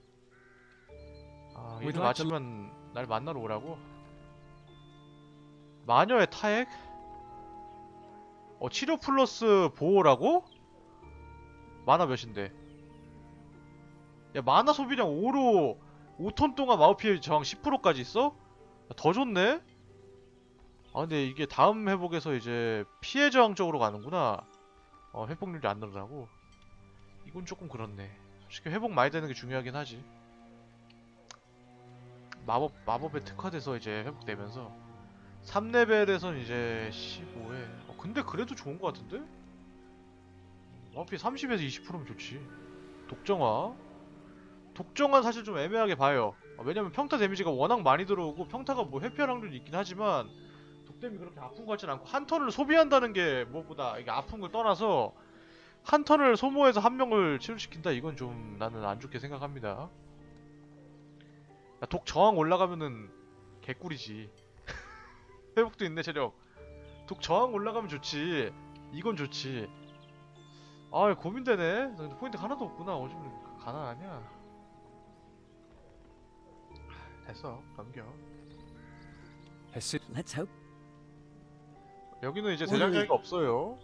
아, We'd 일을 like to- 마치면 날 만나러 오라고? 마녀의 타액? 치료 플러스 보호라고? 만화 몇인데? 야, 만화 소비량 5로 5톤 동안 마법 피해 저항 10%까지 있어? 야, 더 좋네? 아, 근데 이게 다음 회복에서 이제 피해 저항 쪽으로 가는구나. 회복률이 안 늘어나고. 이건 조금 그렇네. 솔직히 회복 많이 되는 게 중요하긴 하지. 마법에 특화돼서 이제 회복되면서 3레벨에선 이제 15에 근데 그래도 좋은 것 같은데? 마법이 30에서 20%면 좋지. 독정화 사실 좀 애매하게 봐요. 왜냐면 평타 데미지가 워낙 많이 들어오고 평타가 뭐 회피할 확률이 있긴 하지만 독뎀이 그렇게 아픈 것 같진 않고 한 턴을 소비한다는 게 무엇보다 이게 아픈 걸 떠나서 한 턴을 소모해서 한 명을 치료시킨다 이건 좀 나는 안 좋게 생각합니다. 독 저항 올라가면은 개꿀이지. 회복도 있네 체력. 독 저항 올라가면 좋지. 이건 좋지. 아 고민되네. 근데 포인트 하나도 없구나. 어쩌면 가난하냐. 됐어. 넘겨. Let's hope. 여기는 이제 대장장이가 없어요.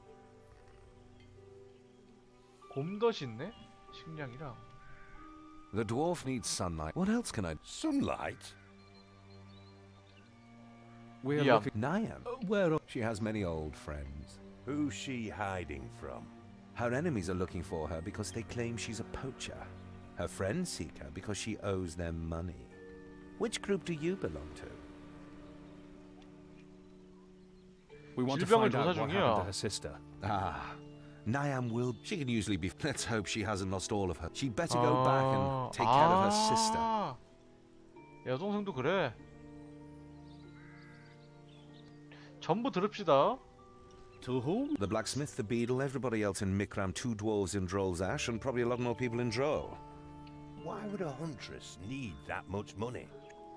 곰덫이 있네? 식량이랑. The dwarf needs sunlight. What else can I... Sunlight? We're Yeah. looking... Niam. Where... She has many old friends. Who's she hiding from? Her enemies are looking for her because they claim she's a poacher. Her friends seek her because she owes them money. Which group do you belong to? We want to 질병을 find out 조사 what 중이야. happened to her sister. Ah. Niam will... She can usually be... Let's hope she hasn't lost all of her. She'd better go back and take care of her sister. 여동생도 그래. 전부 들읍시다. To whom? The blacksmith, the beadle, everybody else in Mikram, 2 dwarves in Droll's Ash, and probably a lot more people in Droll. Why would a huntress need that much money?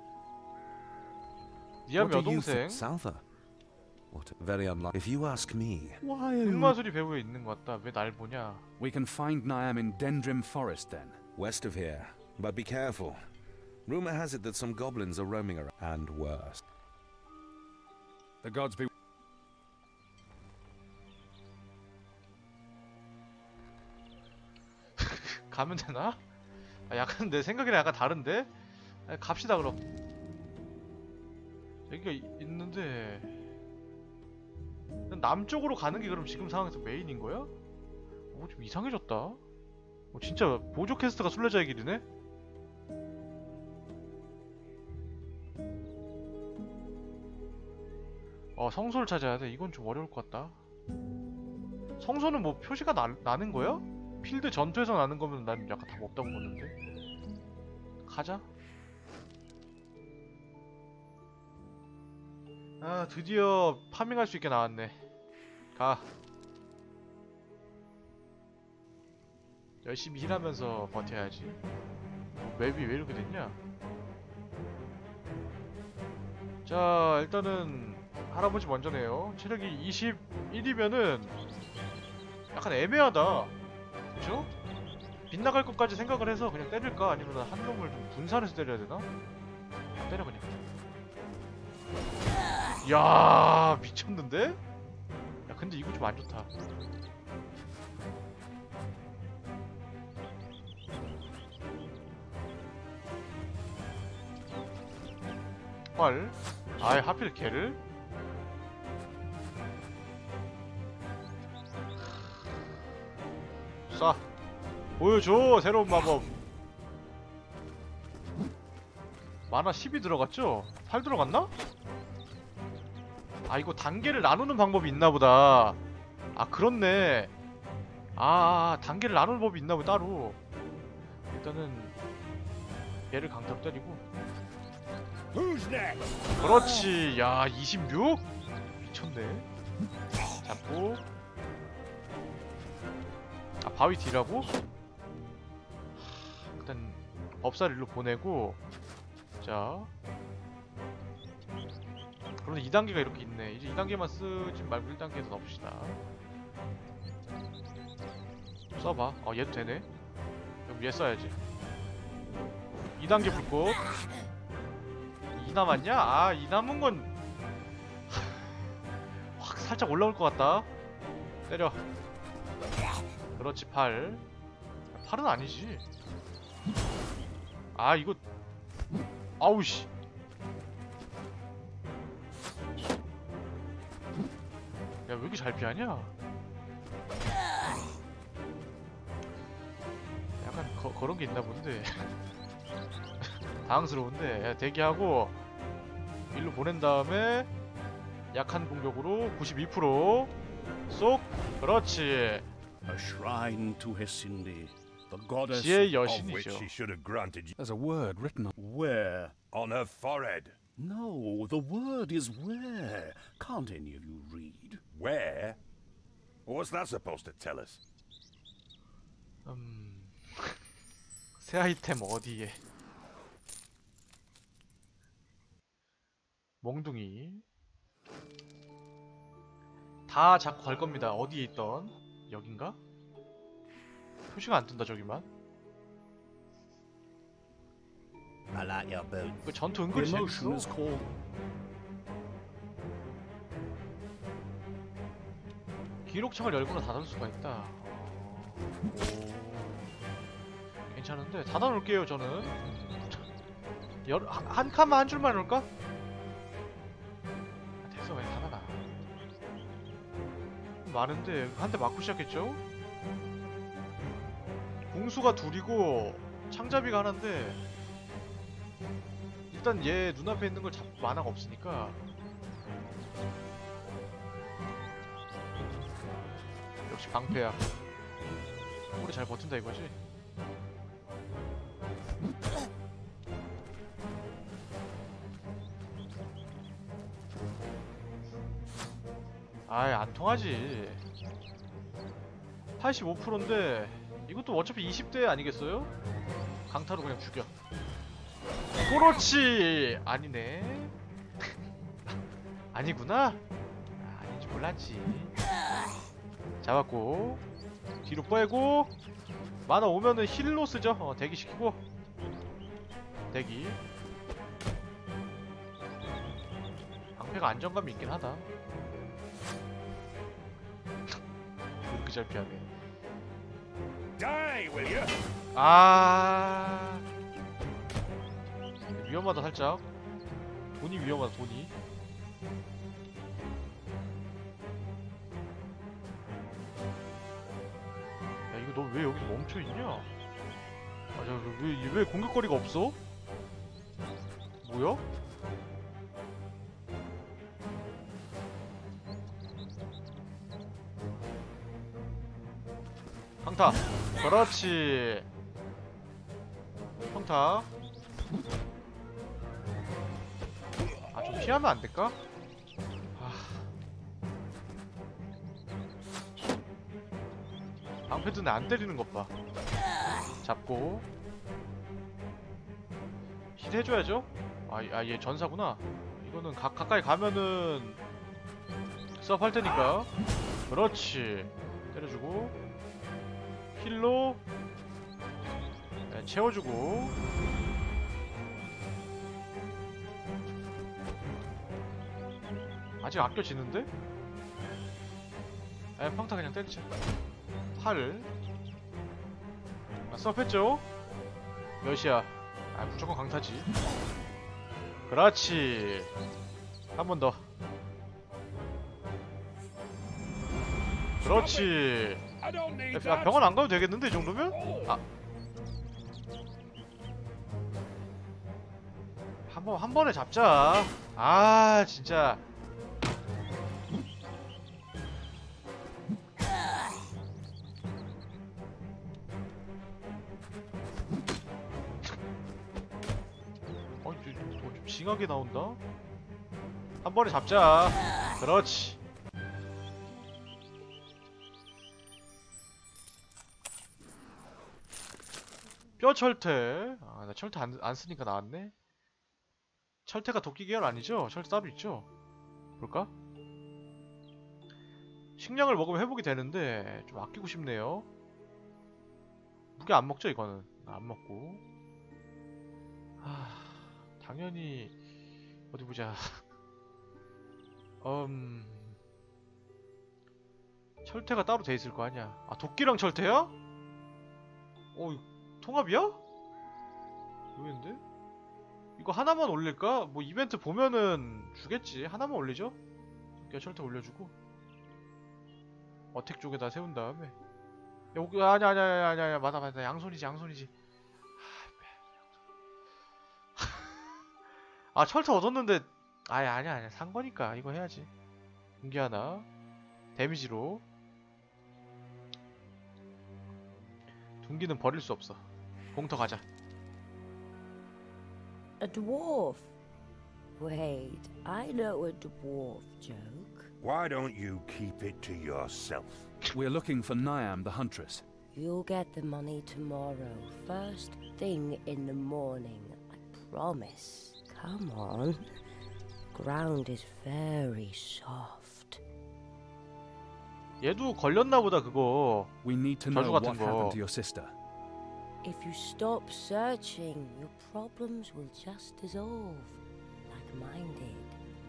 니암 What do you 여동생. think, Salva? What? Very unlikely. If you ask me, Why? 흑마술이 배우에 있는 것 같다. 왜 날 보냐? We can find Niam in Dendrim Forest then. west of here. But be careful. Rumor has it that some goblins are roaming around, and worse. The gods be... 가면 되나? 약간 내 생각이랑 약간 다른데? 갑시다 그럼. 여기가 있는데 남쪽으로 가는 게 그럼 지금 상황에서 메인인 거야? 좀 이상해졌다. 진짜 보조 퀘스트가 순례자의 길이네? 성소를 찾아야 돼. 이건 좀 어려울 것 같다. 성소는 뭐 표시가 나는 거야? 필드 전투에서 나는 거면 난 약간 답 없다고 보는데. 가자. 드디어 파밍할 수 있게 나왔네. 가. 열심히 일하면서 버텨야지. 맵이 왜 이렇게 됐냐? 자, 일단은 할아버지 먼저네요. 체력이 21이면은 약간 애매하다. 그쵸? 빗나갈 것까지 생각을 해서 그냥 때릴까? 아니면 한 놈을 좀 분산해서 때려야 되나? 때려 그냥. 야, 미쳤는데? 야, 근데 이거 좀 안 좋다. 헐. 아이, 하필 걔를? 쏴. 보여줘, 새로운 마법. 만화 10이 들어갔죠? 8 들어갔나? 이거 단계를 나누는 방법이 있나보다. 그렇네. 단계를 나누는 법이 있나보다 따로. 일단은 얘를 강타로 때리고. 그렇지. 야, 26? 미쳤네. 잡고 아 바위 뒤라고? 일단 법사를 일로 보내고. 자 그런데 2단계가 이렇게 있네. 이제 2단계만 쓰지 말고 1단계에서 넣읍시다. 써봐. 얘도 되네. 그럼 얘 써야지. 2단계 불꽃. 2 남았냐? 아, 2 남은 건 확 살짝 올라올 것 같다. 때려. 그렇지, 8. 8은 아니지. 아, 이거. 아우씨. 야, 왜 이렇게 잘 피하냐? 약간 그런 게 있나 본데. 당황스러운데. 야, 대기하고 일로 보낸 다음에 약한 공격으로 92% 쏙. 그렇지. A shrine to Hesinde, the goddess 지혜의 Of which 여신이죠. she should have granted you There's a word written on. where. on her forehead. No, the word is where. Can't any of you read? Where? What's that supposed to tell us? 새 아이템 어디에? 몽둥이. 다 자꾸 갈 겁니다. 어디에 있던. 여긴가? 표시가 안 뜬다 저기만. I like your boot. 그 전투 The 은근히 emotion is 재밌어. called. 기록창을 열거나 닫을 수가 있다. 오. 괜찮은데 닫아놓을게요 저는. 한 칸만 한 줄만 넣을까? 됐어 그냥 닫아놔. 많은데 한 대 맞고 시작했죠? 궁수가 둘이고 창잡이가 하나인데 일단 얘 눈앞에 있는 걸 잡고 만화가 없으니까 역시 방패야. 오래 잘 버틴다 이거지? 아이 안 통하지. 85%인데 이것도 어차피 20대 아니겠어요? 강타로 그냥 죽여. 그렇지. 아니네. 아니구나. 아닌지 몰랐지. 잡았고 뒤로 빼고 만화 오면은 힐로 쓰죠. 대기시키고 대기. 방패가 안정감이 있긴 하다. 그렇게 잘 피하네. Die, will you? 아 위험하다 살짝. 돈이 위험하다 돈이. 야 이거 너 왜 여기서 멈춰있냐? 아 왜 공격거리가 없어? 뭐야? 평타. 그렇지. 평타. 아 좀 피하면 안 될까? 방패드는 안 때리는 것 봐. 잡고 힐 해줘야죠. 얘 전사구나. 이거는 가까이 가면은 수업 할 테니까. 그렇지. 때려주고 힐로 네, 채워주고. 아직 아껴지는데? 평타 그냥 때리자. 8을 수업했죠? 몇이야? 무조건 강타지. 그렇지. 한 번 더. 그렇지. 야, 병원 안 가도 되겠는데 이 정도면? 한 번에 잡자. 진짜. 좀 징하게 나온다. 한 번에 잡자. 그렇지. 뼈 철퇴. 아, 나 철퇴 안 쓰니까 나왔네. 철퇴가 도끼 계열 아니죠? 철퇴 따로 있죠? 볼까? 식량을 먹으면 회복이 되는데 좀 아끼고 싶네요. 무게 안 먹죠 이거는? 안 먹고. 당연히 어디 보자. 철퇴가 따로 돼 있을 거 아니야. 아, 도끼랑 철퇴야? 통합이야? 의외인데? 이거 하나만 올릴까? 뭐 이벤트 보면은 주겠지. 하나만 올리죠? 도끼와 철퇴 올려주고 어택 쪽에다 세운 다음에. 아니야 맞아 양손이지. 아, 철퇴 얻었는데 아니야 산 거니까 이거 해야지. 공기 하나 데미지로. 둔기는 버릴 수 없어. 공터 가자. A dwarf? Wait, I know a dwarf joke. Why don't you keep it to yourself? We're looking for Niam the Huntress. You'll get the money tomorrow, first thing in the morning. I promise. Come on. Ground is very soft. 얘도 걸렸나 보다 그거. We need to know 저주 what 같은 거. happened to your sister. If you stop searching, your problems will just dissolve, like mine did.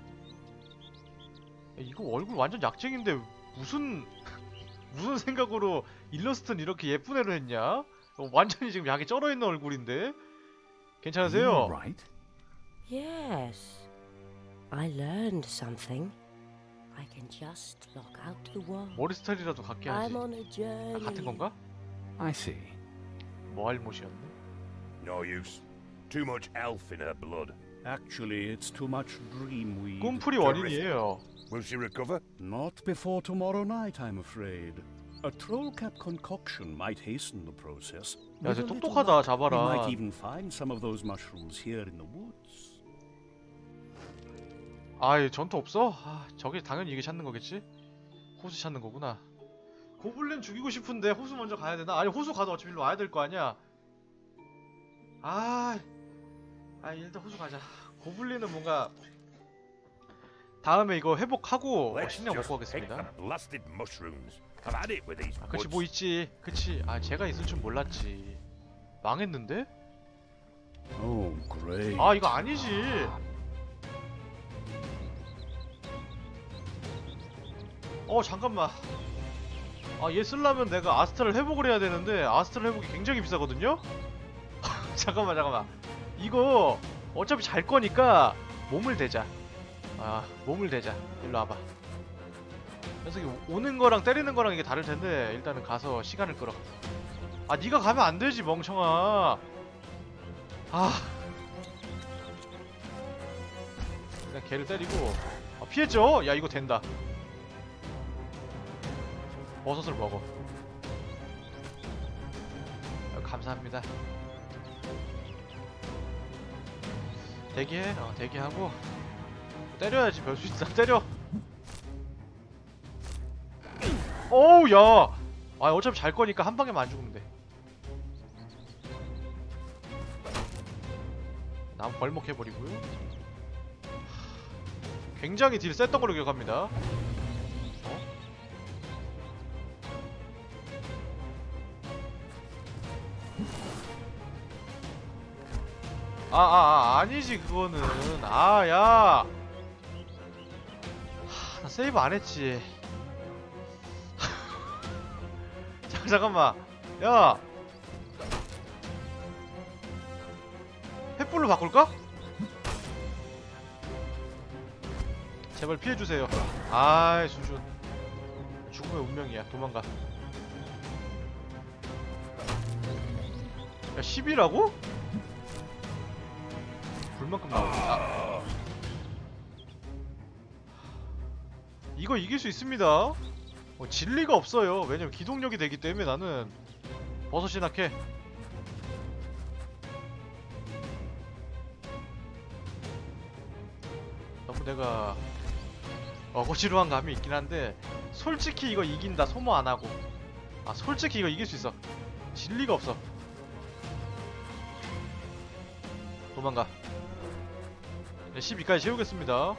이거 얼굴 완전 약쟁인데 무슨 생각으로 일러스트는 이렇게 예쁜 애로 했냐? 완전히 지금 약이 쩔어있는 얼굴인데? 괜찮으세요? Right? Yes. I learned something. I can just lock out the world. 머리 스타일이라도 갖게 하지. I'm on a journey. 같은 건가? I see. 뭐 할못이었네. No use. Too much elf in her blood. Actually, it's too much dreamweed. 꿈풀이 원인이에요. Will she recover? Not before tomorrow night, I'm afraid. A trollcap concoction might hasten the process. 야, With 쟤 a little 똑똑하다, luck, 잡아라. We might even find some of those mushrooms here in the woods. 아이, 전투 없어? 저게 당연히 이게 찾는 거겠지? 호수 찾는 거구나. 고블린 죽이고 싶은데 호수 먼저 가야 되나? 아니, 호수 가도 어차피 일로 와야 될 거 아니야. 일단 호수 가자. 고블린은 뭔가 다음에 이거 회복하고 식량 먹고 가겠습니다. Blasted mushrooms. I've had it with these. 그치, 뭐 있지. 그치. 제가 있을 줄 몰랐지. 망했는데? Oh, great. 이거 아니지. 잠깐만. 얘 쓰려면 내가 아스트랄 회복을 해야 되는데 아스트랄 회복이 굉장히 비싸거든요? 잠깐만. 이거 어차피 잘 거니까 몸을 대자. 몸을 대자. 일로 와봐. 녀석이 오는 거랑 때리는 거랑 이게 다를 텐데 일단은 가서 시간을 끌어. 네가 가면 안 되지, 멍청아. 그냥 걔를 때리고. 피했죠? 야, 이거 된다. 버섯을 먹어. 감사합니다. 대기해. 대기하고 때려야지. 별 수 있어. 때려. 어우, 야. 어차피 잘 거니까 한 방에만 안 죽으면 돼. 난 벌목해버리고요. 굉장히 딜 셌던 걸로 기억합니다. 아니지 그거는. 야. 나 세이브 안 했지. 잠깐만. 야. 횃불로 바꿀까? 제발 피해주세요. 순준. 죽음의 운명이야. 도망가. 야, 10이라고? 불만큼 나오네. 이거 이길 수 있습니다. 진리가 없어요. 왜냐면 기동력이 되기 때문에 나는 버섯이나 캐. 너무 내가 어거지로한 감이 있긴 한데 솔직히 이거 이긴다. 소모 안 하고. 솔직히 이거 이길 수 있어. 진리가 없어. 도망가. 12까지 채우겠습니다.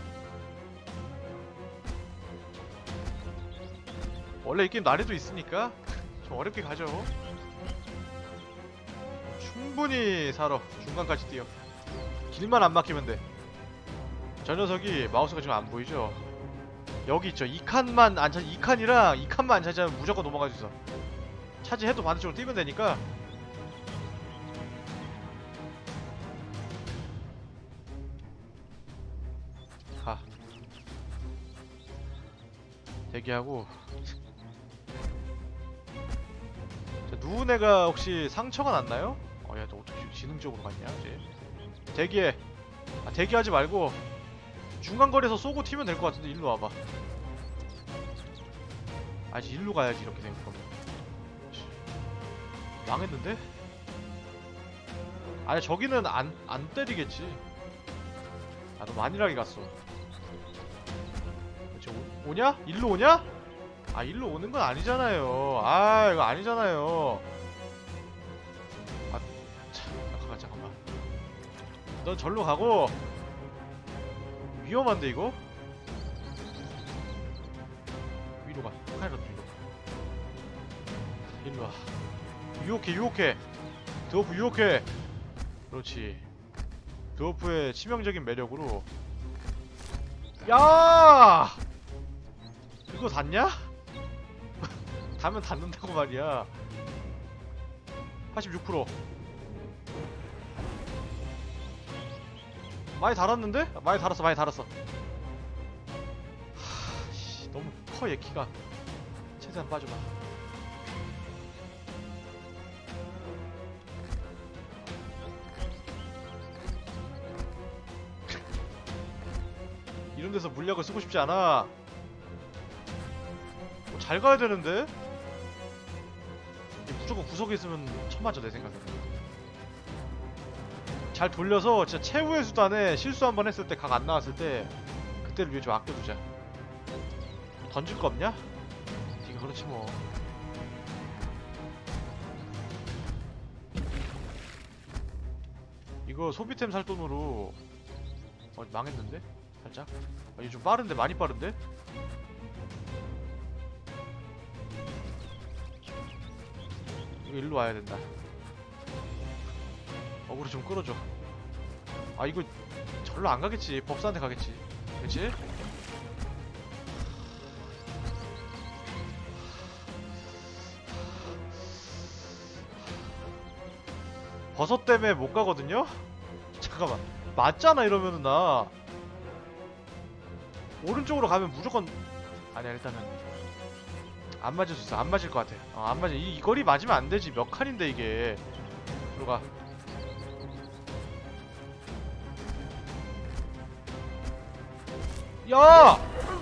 원래 이 게임 난이도 있으니까 좀 어렵게 가죠. 충분히 살아. 중간까지 뛰어. 길만 안 막히면 돼. 저 녀석이 마우스가 지금 안 보이죠? 여기 있죠. 2칸만 안 차지, 2칸이랑 2칸만 안 차지하면 무조건 넘어갈 수 있어. 차지해도 반대쪽으로 뛰면 되니까. 가. 대기하고. 자, 누운 애가 혹시 상처가 났나요? 야, 너 어떻게 지능적으로 갔냐, 이제. 대기해. 아, 대기하지 말고 중간 거리에서 쏘고 튀면 될 것 같은데. 일로 와봐. 아직 일로 가야지. 이렇게 된 거면 망했는데? 아니 저기는 안 때리겠지. 아, 너무 안일하게 갔어. 오냐? 일로 오냐? 아, 일로 오는 건 아니잖아요. 아, 이거 아니잖아요. 아, 잠깐만. 넌 절로 가고. 위험한데 이거? 위로 가. 카이럿 위로. 일로 와. 유혹해. 드워프 유혹해. 그렇지. 드워프의 치명적인 매력으로. 야! 이거 닿냐? 닿으면 닿는다고 말이야. 86%. 많이 달았는데? 많이 달았어. 하, 너무 커 얘 키가. 최대한 빠져봐. 이런 데서 물약을 쓰고 싶지 않아. 잘 가야 되는데? 무조건 구석에 있으면 쳐맞아, 내 생각에는. 잘 돌려서 진짜 최후의 수단에 실수 한번 했을 때, 각 안 나왔을 때 그때를 위해 좀 아껴두자. 던질 거 없냐? 니가 그렇지 뭐. 이거 소비템 살 돈으로 망했는데? 살짝? 이거 좀 빠른데? 많이 빠른데? 이거 일로 와야 된다. 어그로 좀 끌어줘. 아, 이거 절로 안 가겠지. 법사한테 가겠지. 그치? 버섯 때문에 못 가거든요? 잠깐만. 맞잖아, 이러면은 나. 오른쪽으로 가면 무조건. 아니야, 일단은 안 맞을 수 있어. 안 맞을 것 같아. 안 맞아. 이 거리 맞으면 안 되지. 몇 칸인데 이게. 들어가. 야!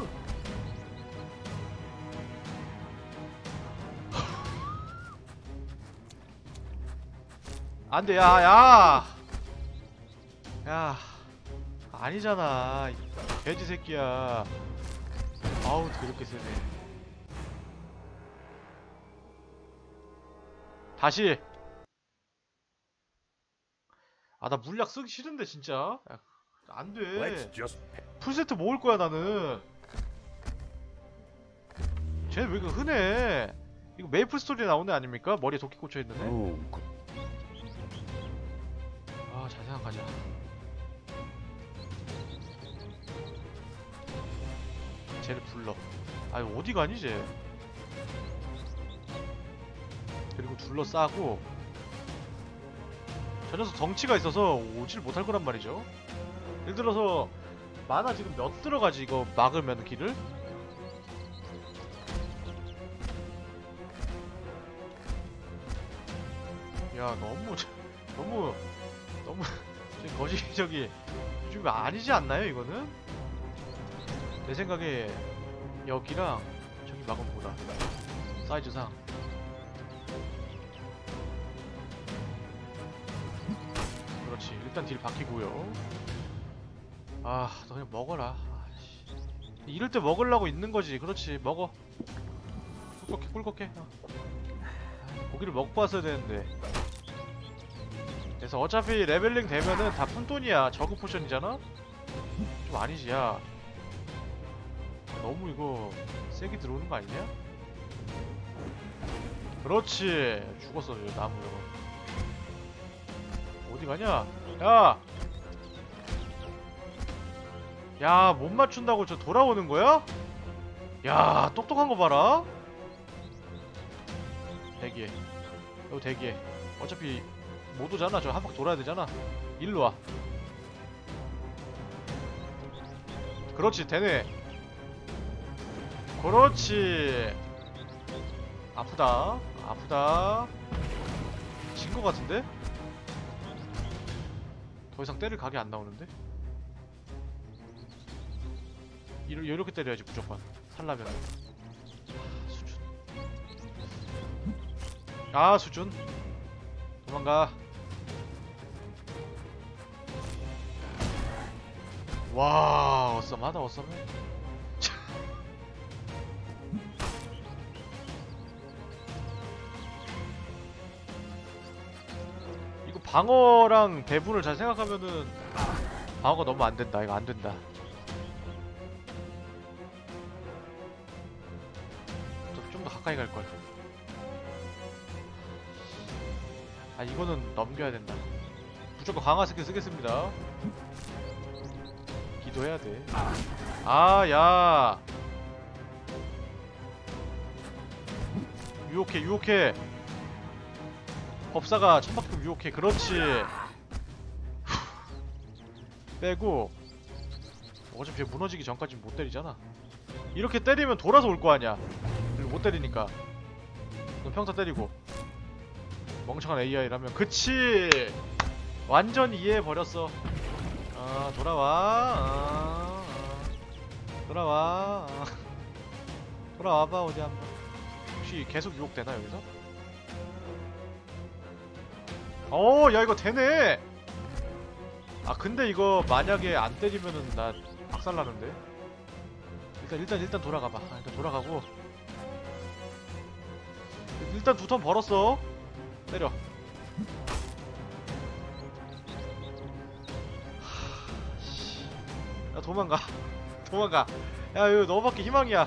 안 돼. 야. 아니잖아. 이 돼지 새끼야. 아우, 그렇게 세네. 다시. 아, 나 물약 쓰기 싫은데 진짜. 야, 안 돼. 풀세트 모을 거야 나는. 쟤는 왜 이렇게 흔해? 이거 메이플 스토리에 나오는 애 아닙니까? 머리에 도끼 꽂혀 있는 애. 아, 잘 생각하자. 쟤를 불러. 아, 어디 가니 쟤? 그리고 둘러싸고. 저 녀석 덩치가 있어서 오질 못할 거란 말이죠. 예를 들어서 만화 지금 몇 들어가지 이거 막으면 길을? 야, 너무 거시적이 좀 아니지 않나요 이거는? 내 생각에 여기랑 저기 막으면 뭐다 사이즈상. 그렇지. 일단 딜 박히고요. 아, 너 그냥 먹어라. 아이씨. 이럴 때 먹으려고 있는 거지. 그렇지, 먹어. 꿀꺽해. 고기를 먹고 왔어야 되는데. 그래서 어차피 레벨링 되면은 다 푼돈이야. 저그 포션이잖아? 좀 아니지, 야. 너무 이거 세게 들어오는 거 아니냐? 그렇지. 죽었어, 저 나무. 어디 가냐? 야! 야, 못 맞춘다고 저 돌아오는 거야? 야, 똑똑한 거 봐라. 대기해. 여기 대기해. 어차피 못 오잖아. 저 한 바퀴 돌아야 되잖아. 일로 와. 그렇지, 되네. 그렇지. 아프다. 아프다. 진 거 같은데? 더 이상 때릴 각이 안 나오는데? 이렇게 때려야지 무조건. 살라면. 수준. 아, 수준. 도망가. 와, 어썸하다, 어썸해. 이거 방어랑 배분을 잘 생각하면은 방어가 너무 안 된다. 이거 안 된다. 좀 더 가까이 갈 걸. 아, 이거는 넘겨야 된다. 무조건 강화 스킬 쓰겠습니다. 기도해야 돼. 아, 야. 유혹해, 유혹해. 법사가 천박금 유혹해. 그렇지. 빼고. 어차피 무너지기 전까지는 못 때리잖아. 이렇게 때리면 돌아서 올 거 아니야. 그리고 못 때리니까. 넌 평타 때리고. 멍청한 AI라면. 그치. 완전 이해해버렸어. 아, 돌아와. 돌아와. 돌아와봐, 어디 한번. 혹시 계속 유혹되나, 여기서? 야, 이거 되네! 아, 근데 이거 만약에 안 때리면은 나 박살나는데? 일단 돌아가봐. 아, 일단 돌아가고. 일단 2턴 벌었어. 때려. 야, 도망가. 도망가. 야, 이거 너밖에 희망이야.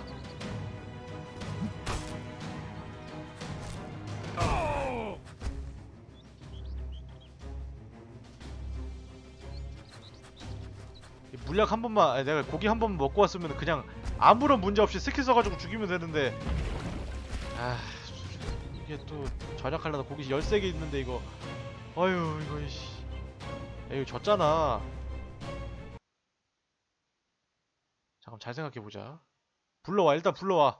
물약 한 번만, 아니, 내가 고기 한 번만 먹고 왔으면 그냥 아무런 문제 없이 스킬 써가지고 죽이면 되는데. 아, 이게 또 전역하려다 고기 13개 있는데 이거. 어휴, 이거 씨. 에이, 졌잖아. 잠깐 잘 생각해보자. 불러와, 일단 불러와.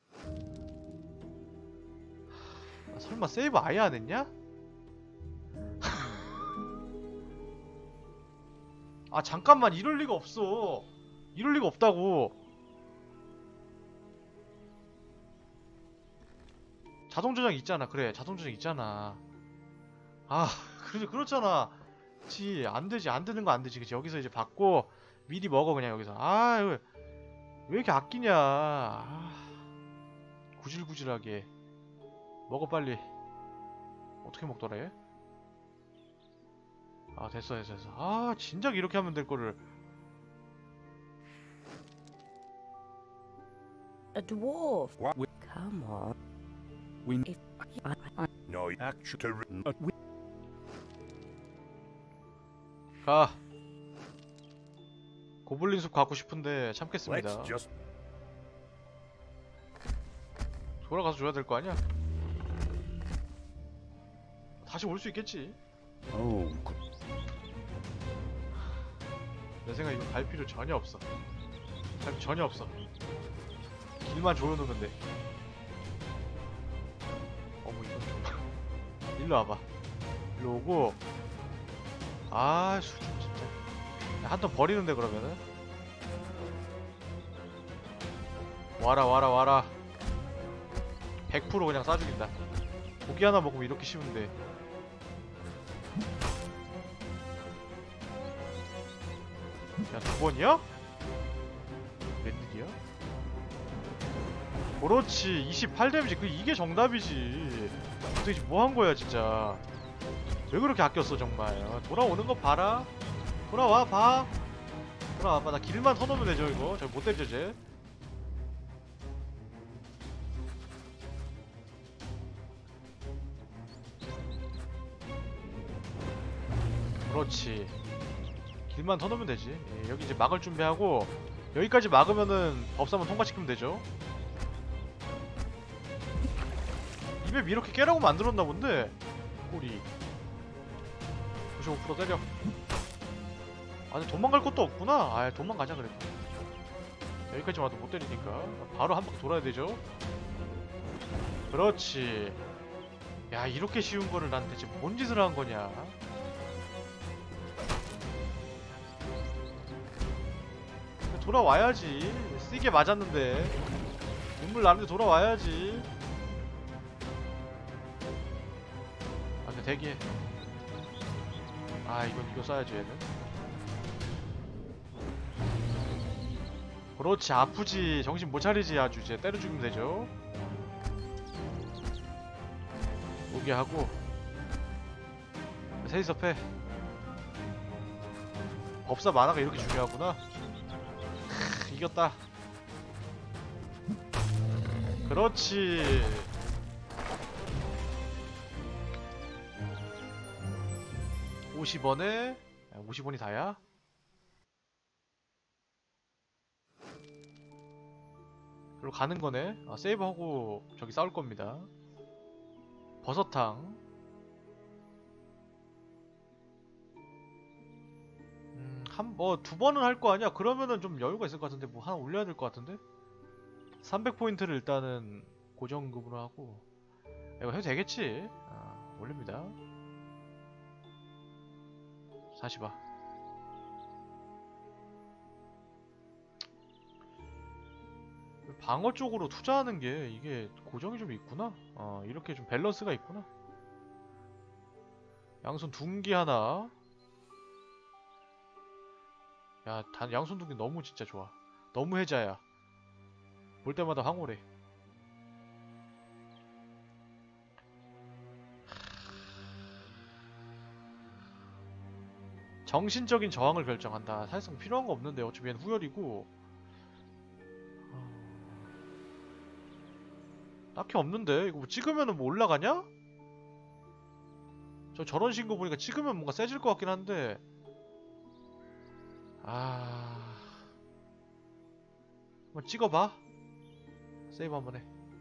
아, 설마 세이브 아예 안 했냐? 아, 잠깐만. 이럴 리가 없어. 이럴 리가 없다고. 자동 저장 있잖아. 그래, 자동 저장 있잖아. 아, 그렇잖아. 그치, 안 되지. 안 되는 거 안 되지. 그치, 여기서 이제 받고 미리 먹어, 그냥 여기서. 아, 왜 이렇게 아끼냐. 아, 구질구질하게. 먹어, 빨리. 어떻게 먹더라, 얘? 아, 됐어. 아, 진작 이렇게 하면 될 거를. A dwarf. What? Come on. No, 가. 고블린 숲 가고 싶은데 참겠습니다. let's just 돌아가서 줘야 될 거 아니야? 다시 올 수 있겠지. 내 생각에 이거 갈 필요 전혀 없어. 갈 필요 전혀 없어. 길만 조여놓으면 돼. 어머, 이건 좀. 일로 와봐. 일로 오고. 아, 수준 진짜. 한 턴 버리는데, 그러면은? 와라. 100% 그냥 싸죽인다. 고기 하나 먹으면 이렇게 쉬운데. 야, 2번이야? 웬일이야? 그렇지. 28 데미지. 이게 정답이지. 도대체 뭐 한 거야, 진짜. 왜 그렇게 아꼈어 정말. 돌아오는 거 봐라. 돌아와 봐. 돌아와봐. 나 길만 터놓으면 되죠 이거. 저 못 때리죠 쟤. 그렇지. 길만 터놓으면 되지. 예, 여기 이제 막을 준비하고 여기까지 막으면은 법사만 통과시키면 되죠. 이 맵 이렇게 깨라고 만들었나 본데. 꼬리 95% 때려. 아니 도망갈 것도 없구나. 아 도망가자 그래도. 여기까지 와도 못 때리니까 바로 한 바퀴 돌아야 되죠. 그렇지. 야 이렇게 쉬운 거를 난 대체 뭔 짓을 한 거냐. 돌아와야지. 세게 맞았는데 눈물 나는데 돌아와야지. 아 근데 대기해. 아 이거 써야지 얘는. 그렇지. 아프지. 정신 못 차리지. 아주 이제 때려 죽이면 되죠. 오게 하고 셋이서 패. 법사 만화가 이렇게 중요하구나. 이겼다. 그렇지. $50원에 50원이 다야? 그리고 가는 거네. 아, 세이브하고 저기 싸울 겁니다. 버섯탕. 두 번은 할 거 아니야? 그러면은 좀 여유가 있을 것 같은데 뭐 하나 올려야 될 것 같은데? 300포인트를 일단은 고정급으로 하고 이거 해도 되겠지? 아, 올립니다. 다시 봐. 방어 쪽으로 투자하는 게 이게 고정이 좀 있구나. 이렇게 좀 밸런스가 있구나. 양손 둔기 하나. 야, 양손 둔기 너무 진짜 좋아. 너무 해자야. 볼 때마다 황홀해. 정신적인 저항을 결정한다. 사실상 필요한 거 없는데 어차피 얘는 후열이고 딱히 없는데 이거 뭐 찍으면은 뭐 올라가냐? 저런 식인 거 보니까 찍으면 뭔가 세질 것 같긴 한데 한번 찍어봐. 세이브 한번 해.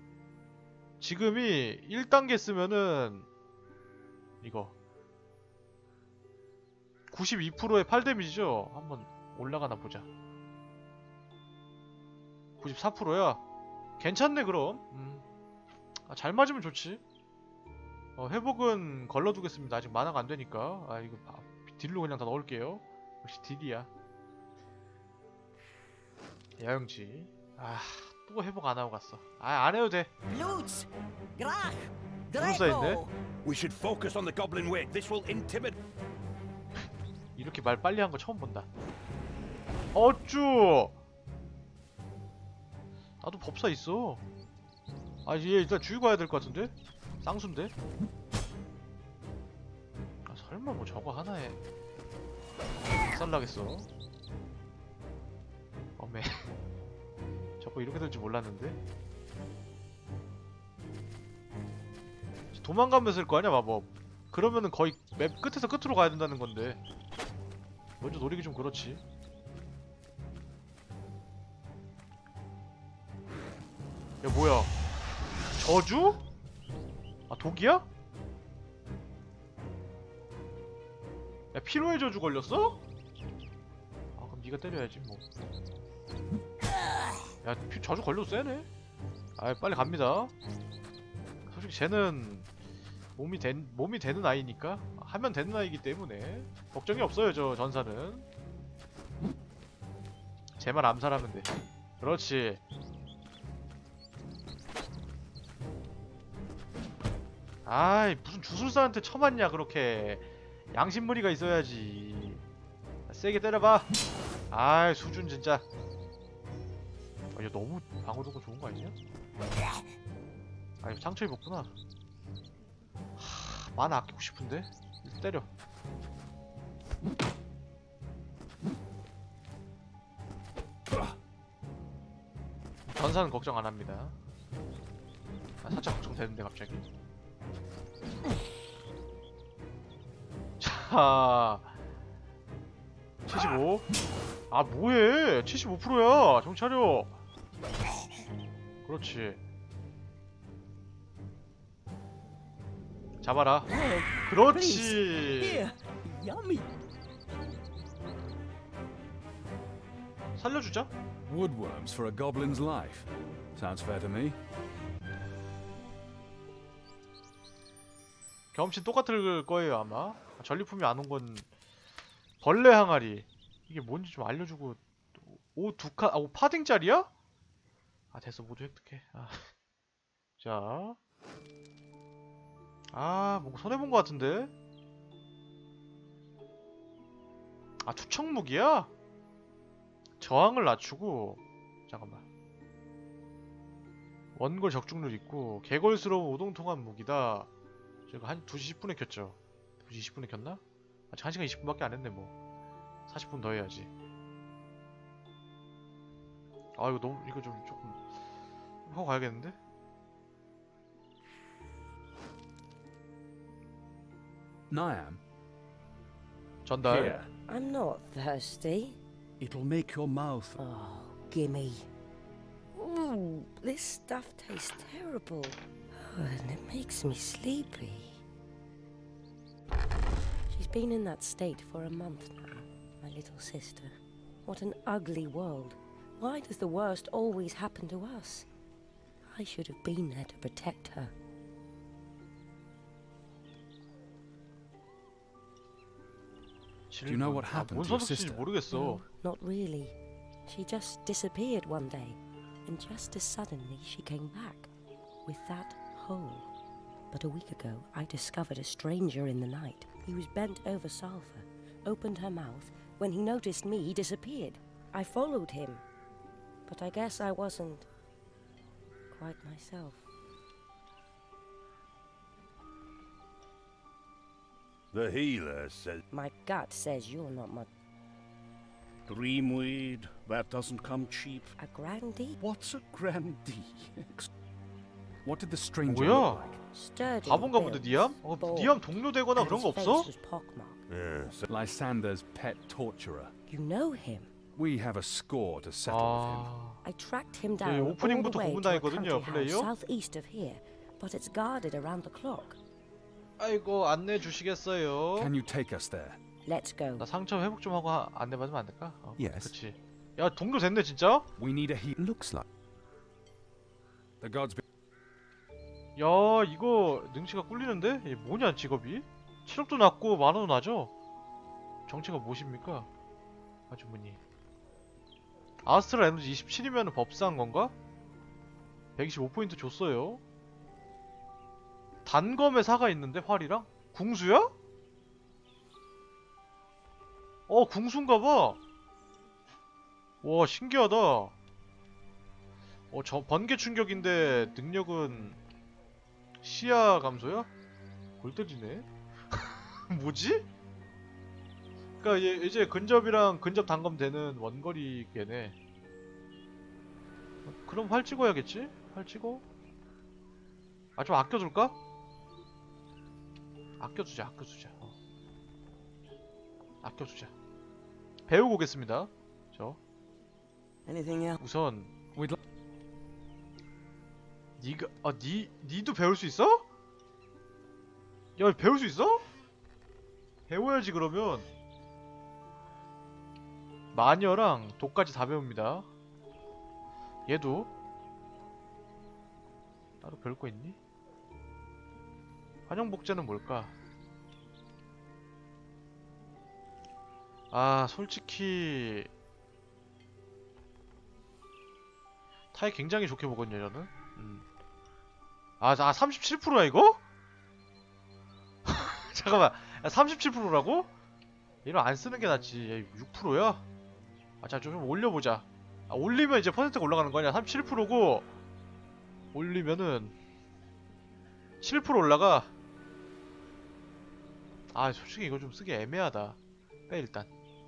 지금이 1단계 쓰면은 이거 92%의 8데미지죠? 한번 올라가나 보자. 94%야? 괜찮네 그럼. 잘 맞으면 좋지. 회복은 걸러두겠습니다. 아직 만화가 안되니까. 이거 딜로 그냥 다 넣을게요. 역시 딜이야. 야영지. 또 회복 안하고 갔어. 안해도 돼. 누구 써있네? We should focus on the goblin wake. This will intimidate. 이렇게 말 빨리 한 거 처음 본다. 어쭈! 나도 법사 있어. 얘 일단 죽이고 가야 될 것 같은데? 쌍수인데? 설마 뭐 저거 하나에 썰라겠어? 어메. 저거 이렇게 될지 몰랐는데? 도망가면서 쓸 거 아니야 마법. 그러면은 거의 맵 끝에서 끝으로 가야 된다는 건데 먼저 노리기 좀 그렇지. 야 뭐야 저주? 독이야? 야 피로의 저주 걸렸어? 그럼 니가 때려야지 뭐. 야 저주 걸려도 세네. 빨리 갑니다. 솔직히 쟤는 몸이 되는 아이니까 하면 되는 아이기 때문에 걱정이 없어요. 저 전사는 쟤만 암살하면 돼. 그렇지. 무슨 주술사한테 쳐맞냐 그렇게. 양심무리가 있어야지. 세게 때려봐. 수준 진짜. 얘 너무 방어도가 좋은 거 아니냐? 이거 상처 입었구나. 만화 아끼고 싶은데? 때려. 전사는 걱정 안 합니다. 아, 살짝 걱정되는데 갑자기. 자, 75. 아 뭐해? 75%야. 정신 차려. 그렇지. 잡아라. 그렇지. Yummy. 살려주자. Woodworms for a goblin's life. Sounds fair to me. 경험치 똑같을 거예요 아마. 전리품이 안 온 건 벌레 항아리. 이게 뭔지 좀 알려주고. 오 파딩짜리야? 아 됐어 모두 획득해. 아. 자. 아 뭔가 손해본 것 같은데. 아 투척무기야? 저항을 낮추고. 잠깐만. 원골 적중률 있고 개걸스러운 오동통한 무기다. 저희가 한 2시 10분에 켰죠. 2시 20분에 켰나? 아직 1시간 20분밖에 안 했네 뭐. 40분 더 해야지. 아 이거 너무 이거 좀 조금 하고 가야겠는데? Niam. 전달. Here. I'm not thirsty. It'll make your mouth. Oh, gimme. Ooh, this stuff tastes terrible. And it makes me sleepy. She's been in that state for a month now, my little sister. What an ugly world. Why does the worst always happen to us? I should have been there to protect her. Do you know what happened to your sister? 모르겠어. No, not really. She just disappeared one day, and just as suddenly she came back, with that hole. But a week ago, I discovered a stranger in the night. He was bent over Salva, opened her mouth. When he noticed me, he disappeared. I followed him, but I guess I wasn't quite myself. The healer says... My gut says you're not my... Dreamweed, that doesn't come cheap. A grandee? What's a grandee? What did the stranger 뭐야? look like? Sturdy 가본가 본데 built, 니암? bald, 니암 동료 되거나 and 그런 거 his face 없어? was pockmarked. Yeah, so Lysander's pet torturer. You know him? We have a score to settle with him. 아... I tracked him 네, down all the 오프닝부터 way to a 고문당했거든요, country house 플레이어. southeast of here, but it's guarded around the clock. 아이고 안내 주시겠어요? Can you take us there? Let's go. 나 상처 회복 좀 하고 안내 받으면 안 될까? Yes. 그렇지. 야 동료 됐네 진짜? We need a heal. Looks like. The gods. 야 이거 능치가 꿀리는데? 이게 뭐냐 직업이? 체력도 낮고 만화도 나죠? 정체가 무엇입니까? 아주머니. 아스트라 에너지 27이면 법사한 건가? 125포인트 줬어요. 단검에 사가 있는데 활이랑? 궁수야? 궁수인가봐. 와 신기하다. 저 번개 충격인데 능력은 시야 감소야? 골 때리네. 뭐지? 그니까 이제 근접이랑 근접 단검 되는 원거리 걔네. 그럼 활 찍어야겠지? 활 찍어? 아 좀 아껴둘까? 아껴두자. 아껴두자. 배우고 오겠습니다. Anything else? 우선 니가 니도 배울 수 있어? 야 배울 수 있어? 배워야지 그러면. 마녀랑 독까지 다 배웁니다. 얘도 따로 배울 거 있니? 환영복제는 뭘까? 아 솔직히 타이 굉장히 좋게 보거든요 저는. 아 37%야 이거? 잠깐만 37%라고? 이런 안 쓰는 게 낫지. 6%야? 자 좀 올려보자. 올리면 이제 퍼센트가 올라가는 거 아니야? 37%고 올리면은 7% 올라가. 아 솔직히 이거 좀 쓰기 애매하다. 빼 일단.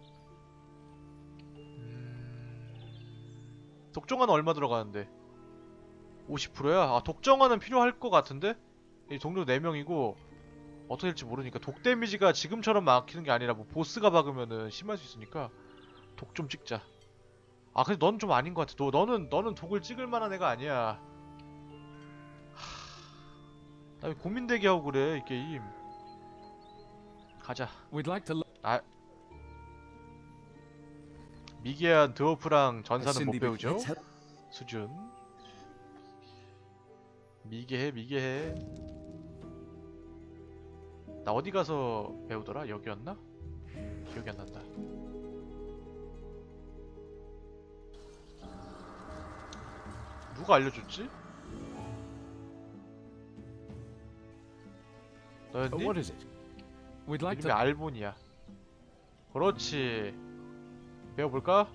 독정화는 얼마 들어가는데? 50%야? 아 독정화는 필요할 것 같은데? 이 동료 4명이고 어떻게 될지 모르니까 독 데미지가 지금처럼 막히는 게 아니라 뭐 보스가 박으면은 심할 수 있으니까 독 좀 찍자. 아 근데 넌 좀 아닌 것 같아. 너는 독을 찍을 만한 애가 아니야. 나 왜 고민되게 하고 그래 이 게임. 가자. 아 미개한 드워프랑 전사는 못 배우죠? 수준. 미개해. 나 어디 가서 배우더라? 여기였나? 기억이 안 난다. 누가 알려줬지? 너였니? 이름이 알본이야. 그렇지. 배워볼까?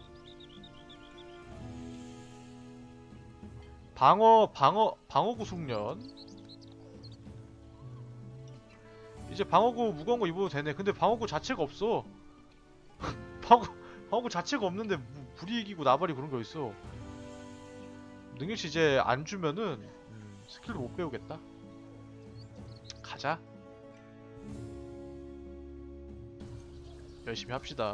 방어구 숙련. 이제 방어구 무거운 거 입어도 되네. 근데 방어구 자체가 없어. 방어구 자체가 없는데 불이익이고 나발이 그런 거 있어. 능력치 이제 안 주면은 스킬도 못 배우겠다. 가자. 열심히 합시다.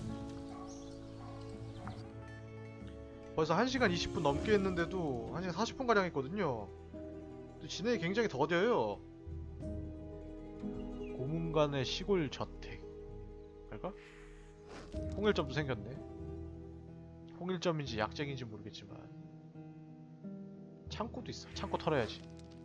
벌써 1시간 20분 넘게 했는데도 1시간 40분 가량 했거든요. 진행이 굉장히 더뎌요. 고문관의 시골 저택. 그럴까? 홍일점도 생겼네. 홍일점인지 약쟁인지 모르겠지만 창고도 있어. 창고 털어야지.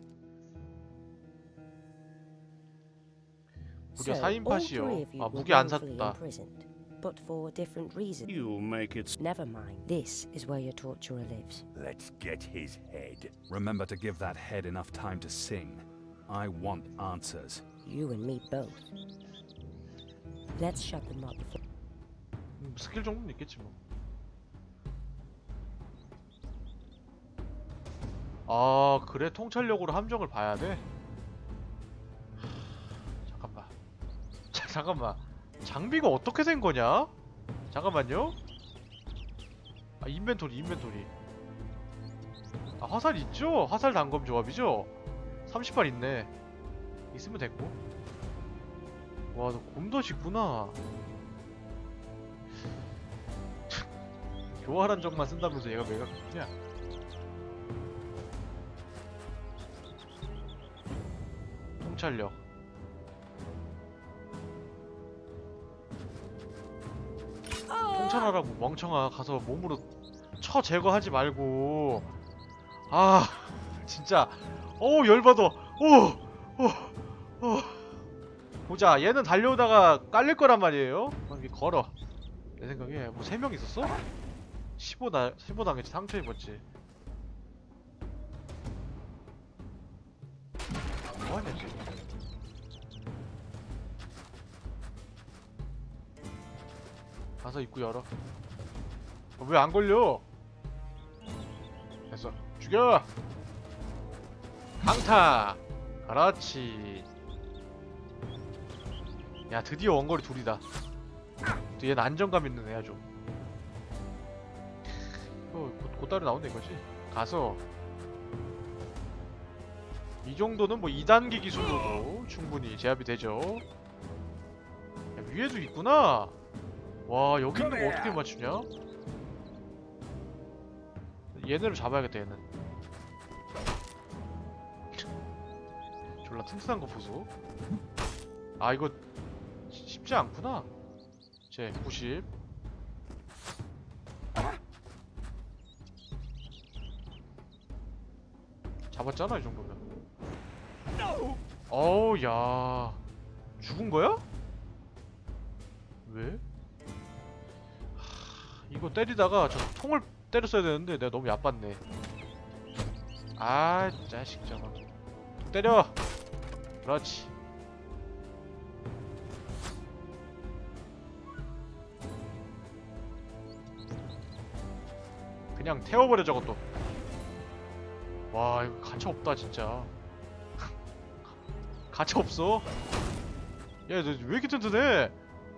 무려 4인팟이요. 아 무기 안 샀다. But for different reasons. You make it. Never mind. This is where your torturer lives. Let's get his head. Remember to give that head enough time to sing. I want answers. You and me both. Let's shut them up before. 스킬 정도는 있겠지 뭐. 아 그래 통찰력으로 함정을 봐야 돼? 잠깐만. 장비가 어떻게 된 거냐? 잠깐만요. 아 인벤토리. 아 화살 있죠? 화살 단검 조합이죠? 30발 있네. 있으면 됐고. 와 너 곰덫 있구나. 교활한 적만 쓴다면서 얘가 왜 갖냐? 통찰력. 통찰하라고 멍청아. 가서 몸으로 쳐 제거하지 말고. 아 진짜 열받아. 보자. 얘는 달려오다가 깔릴 거란 말이에요. 여기 걸어. 내 생각에 뭐 3명 있었어? 15 당했지. 상처 입었지. 뭐하냐 지금. 가서 입구 열어. 왜 안 걸려? 됐어. 죽여! 강타! 그렇지. 야 드디어 원거리 둘이다. 또 얘는 안정감 있는 애야 좀. 곧따로 나온다 이거지. 가서 이 정도는 뭐 2단계 기술로도 충분히 제압이 되죠. 야, 위에도 있구나. 와 여기 있는 거 어떻게 맞추냐? 얘네를 잡아야겠다. 얘는 졸라 튼튼한 거 보소. 아 이거 쉽지 않구나. 제 90. 잡았잖아 이 정도면. 어우 야 죽은 거야? 왜? 이거 때리다가 저 통을 때렸어야 되는데 내가 너무 얕봤네. 아 자식 저거. 때려. 그렇지. 그냥 태워버려 저것도. 와 이거 가차 없다 진짜. 가차 없어. 야, 너 왜 이렇게 튼튼해?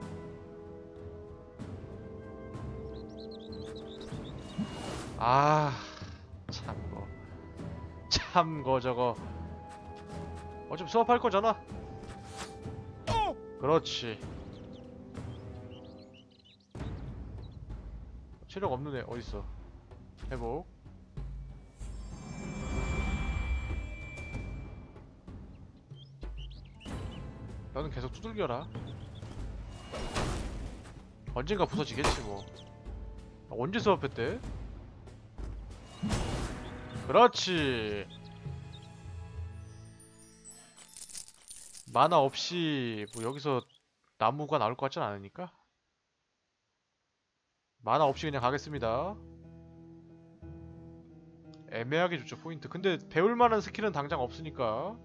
아, 참거 저거. 어차피 수업할 거잖아. 그렇지. 체력 없는 애 어딨어? 회복. 너는 계속 두들겨라. 언젠가 부서지겠지 뭐. 언제 수업했대? 그렇지. 만화 없이 뭐 여기서 나무가 나올 것 같진 않으니까 만화 없이 그냥 가겠습니다. 애매하게 좋죠 포인트. 근데 배울 만한 스킬은 당장 없으니까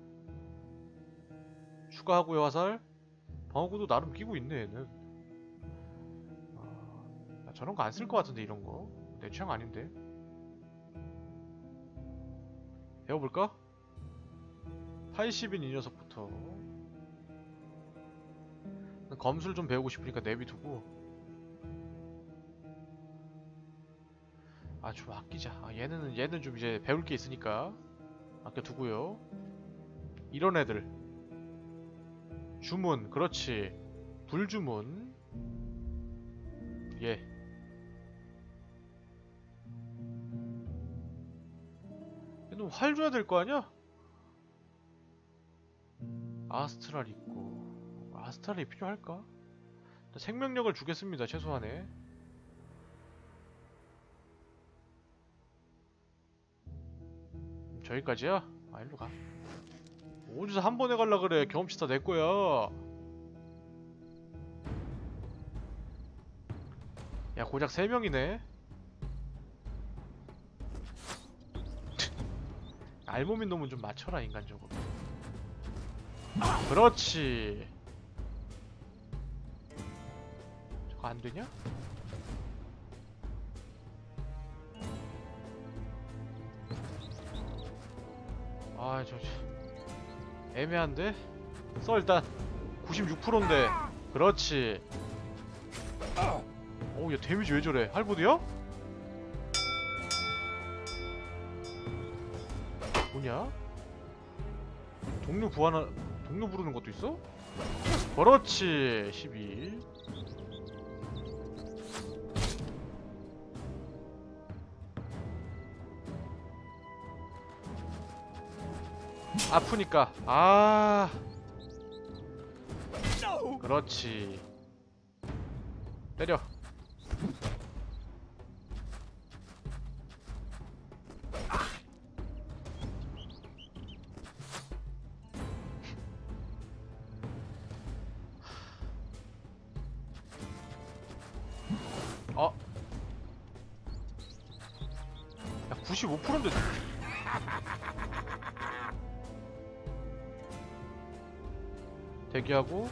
추가하고요. 화살 방어구도 나름 끼고 있네 얘는. 아, 저런 거 안 쓸 것 같은데 이런 거 내 취향 아닌데. 배워볼까? 80인 이 녀석부터. 검술 좀 배우고 싶으니까 내비두고. 아, 좀 아끼자. 아, 얘는 좀 이제 배울 게 있으니까 아껴두고요. 이런 애들. 주문, 그렇지. 불주문. 예. 얘는 활 줘야 될 거 아니야? 아스트랄 있고. 아스트랄이 필요할까? 생명력을 주겠습니다 최소한에. 저기까지야? 아, 일로 가. 어디서 한 번에 갈라 그래. 경험치 다 내 거야. 야, 고작 3명이네. 알몸인 놈은 좀 맞춰라 인간적으로. 그렇지. 저거 안 되냐? 아, 저 애매한데? 써 일단. 96%인데. 그렇지. 어우, 야 데미지 왜 저래? 할보드야? 뭐냐? 동료 부르는 것도 있어? 그렇지. 12. 아프니까. 아. 그렇지. 때려. 어? 야, 95%인데. 대기하고.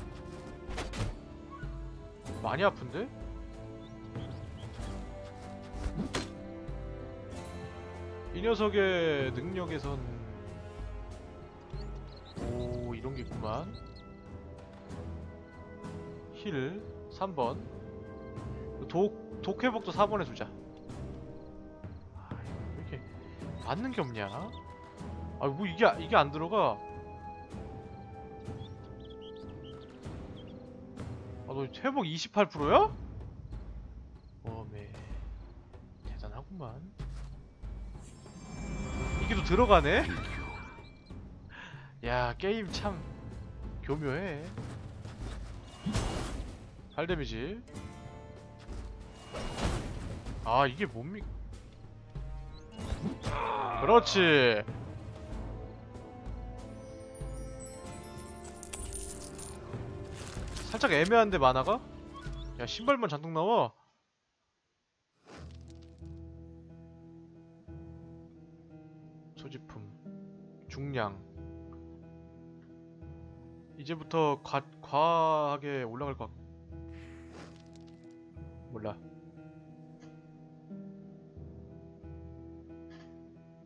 많이 아픈데? 이 녀석의 능력에선 오, 이런 게 있구만. 힐 3번. 독 회복도 4번에 주자. 아, 왜 이렇게 맞는 게 없냐? 아, 뭐 이게 안 들어가. 아, 너 회복 28%야? 어메, 대단하구만. 이게 또 들어가네? 야, 게임 참 교묘해. 8 데미지. 아, 이게 뭡니까? 그렇지. 살짝 애매한데 만화가? 야, 신발만 잔뜩 나와. 소지품 중량. 이제부터 과하게 올라갈 것 같... 몰라.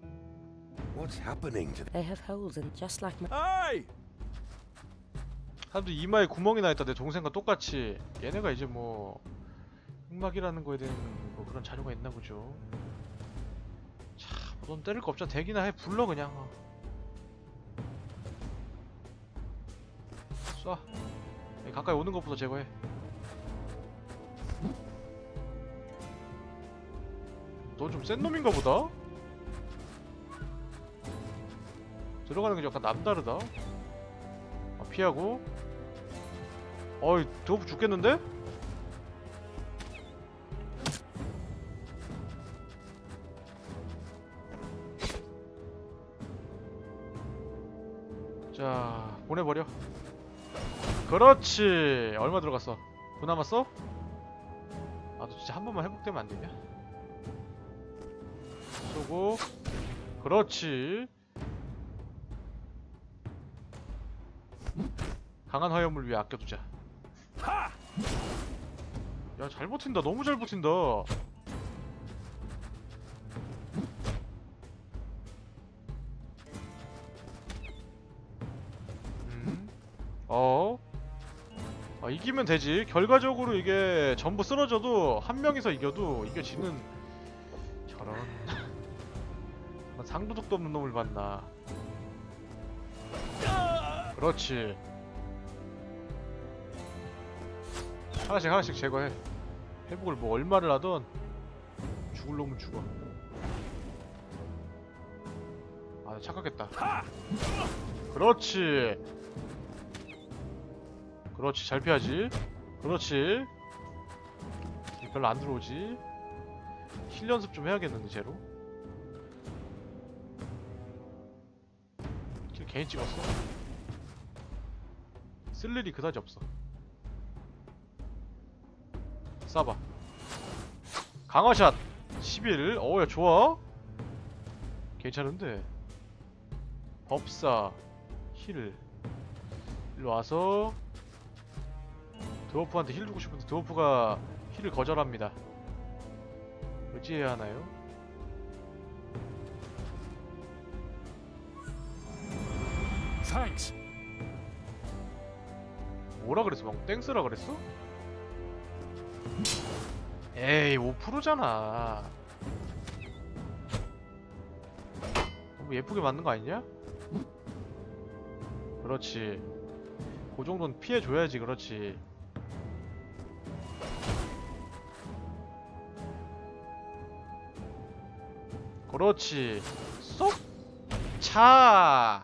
What's happening to They have holes in just like my. Hey! 사람들이 이마에 구멍이 나있다. 내 동생과 똑같이. 얘네가 이제 뭐 흑막이라는 거에 대한 뭐 그런 자료가 있나 보죠. 자, 넌 때릴 거 없잖아. 대기나 해. 불러 그냥. 쏴. 가까이 오는 것부터 제거해. 너 좀 센 놈인가 보다? 들어가는 게 약간 남다르다. 아, 피하고. 어이, 드워프 죽겠는데? 자, 보내버려. 그렇지. 얼마 들어갔어? 9 남았어? 아, 너 진짜 한 번만 회복되면 안 되냐? 쏘고. 그렇지. 강한 화염을 위해 아껴두자. 야, 잘 버틴다. 너무 잘 버틴다. 이기면 되지. 결과적으로 이게 전부 쓰러져도 한 명이서 이겨도 이겨지는. 저런 상도덕도 없는 놈을 봤나. 그렇지. 하나씩 하나씩 제거해. 회복을 뭐 얼마를 하던 죽을 놈은 죽어. 아, 나 착각했다. 그렇지. 그렇지. 잘 피하지. 그렇지. 별로 안 들어오지. 힐 연습 좀 해야겠는데 쟤로. 킬 괜히 찍었어. 쓸 일이 그다지 없어. 쏴봐. 강화샷 11. 어우야, 좋아. 괜찮은데. 법사 힐. 일로 와서 드워프한테 힐 주고 싶은데 드워프가 힐을 거절합니다. 어찌해야 하나요? Thanks. 뭐라 그랬어? 방금 땡스라 그랬어? 에이, 5%잖아. 너무 예쁘게 맞는 거 아니냐? 그렇지. 그 정도는 피해줘야지. 그렇지. 그렇지. 쏙! 차!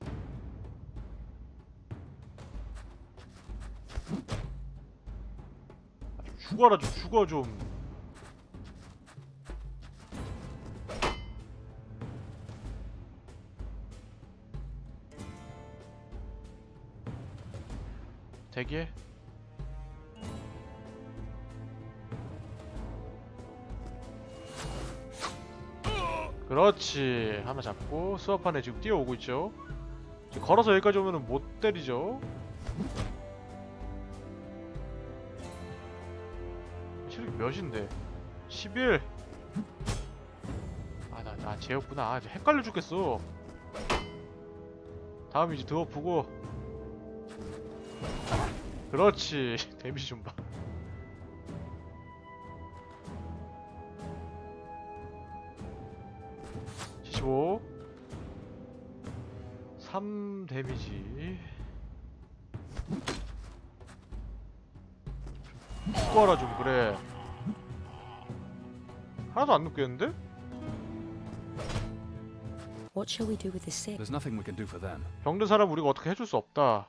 죽어라 좀. 죽어 좀. 대기해. 그렇지. 하나 잡고 수업판에 지금 뛰어오고 있죠. 지금 걸어서 여기까지 오면은 못 때리죠. 체력이 몇인데? 11. 아, 나 쟤였구나. 아, 헷갈려 죽겠어. 다음 이제 드워프고. 그렇지. 데미지 좀 봐. 75. 3 데미지. 죽어라 좀. 그래. 하나도 안 느꼈는데? What shall we do with the sick? There's nothing we can do for them. 병든 사람 우리가 어떻게 해줄 수 없다.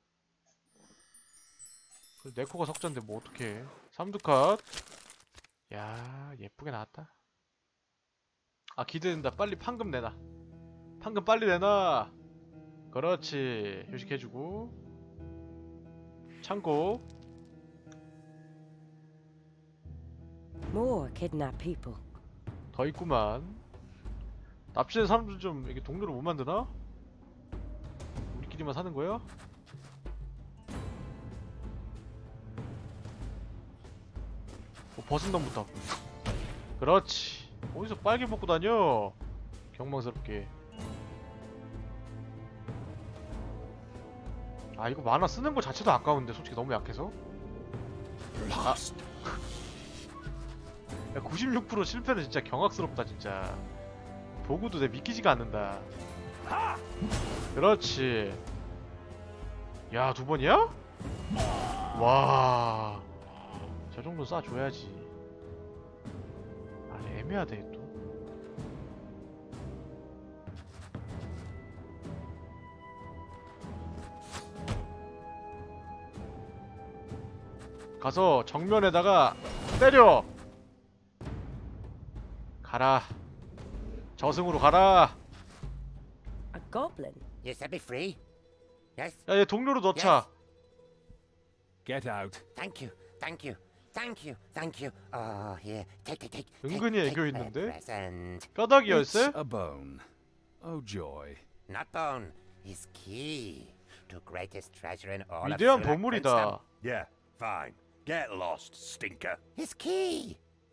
네코가 석자인데 뭐 어떡해. 3두 컷. 야, 예쁘게 나왔다. 아, 기대된다. 빨리 판금 내놔. 판금 빨리 내놔. 그렇지. 휴식해주고. 창고. More kidnapped people. 더 있구만. 납치된 사람들 좀 이게 동료를 못 만드나? 우리끼리만 사는 거야? 벗은 놈부터. 그렇지. 어디서 빨개 먹고 다녀? 경망스럽게. 아 이거 만화 쓰는 거 자체도 아까운데 솔직히 너무 약해서. 아. 야, 96% 실패는 진짜 경악스럽다 진짜. 도구도 내 믿기지가 않는다. 그렇지. 야, 2번이야? 와, 저 정도 쏴줘야지. 아니 애매하대 또. 가서 정면에다가 때려. 가라. 저승으로 가라. A goblin? You set me free? Yes? 야, 얘 동료로 넣자. Get out. Thank you, thank you, thank you, thank you. Oh, here, take. 은근히 애교 my 있는데? present. 뼈다귀 It's 열쇠? a bone. Oh joy. Not bone, his key to greatest treasure in all of 위대한 Sulak 보물이다. Princedom. Yeah, fine. Get lost, stinker. His key.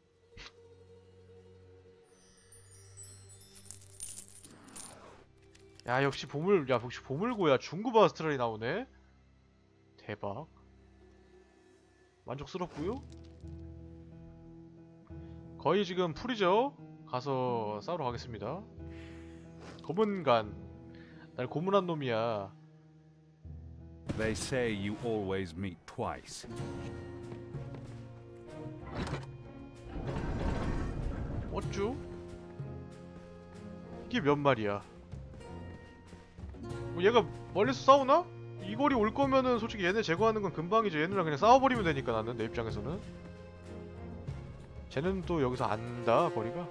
야, 역시 보물고야. 중급 아스트랄이 나오네. 대박. 만족스럽고요. 거의 지금 풀이죠. 가서 싸우러 가겠습니다. 검은간. 날 고문한 놈이야. They say you always meet twice. 어쭈? 이게 몇 마리야? 뭐 얘가 멀리서 싸우나? 이 거리 올 거면은 솔직히 얘네 제거하는 건 금방이죠. 얘네랑 그냥 싸워버리면 되니까 나는 내 입장에서는. 쟤는 또 여기서 안다 거리가.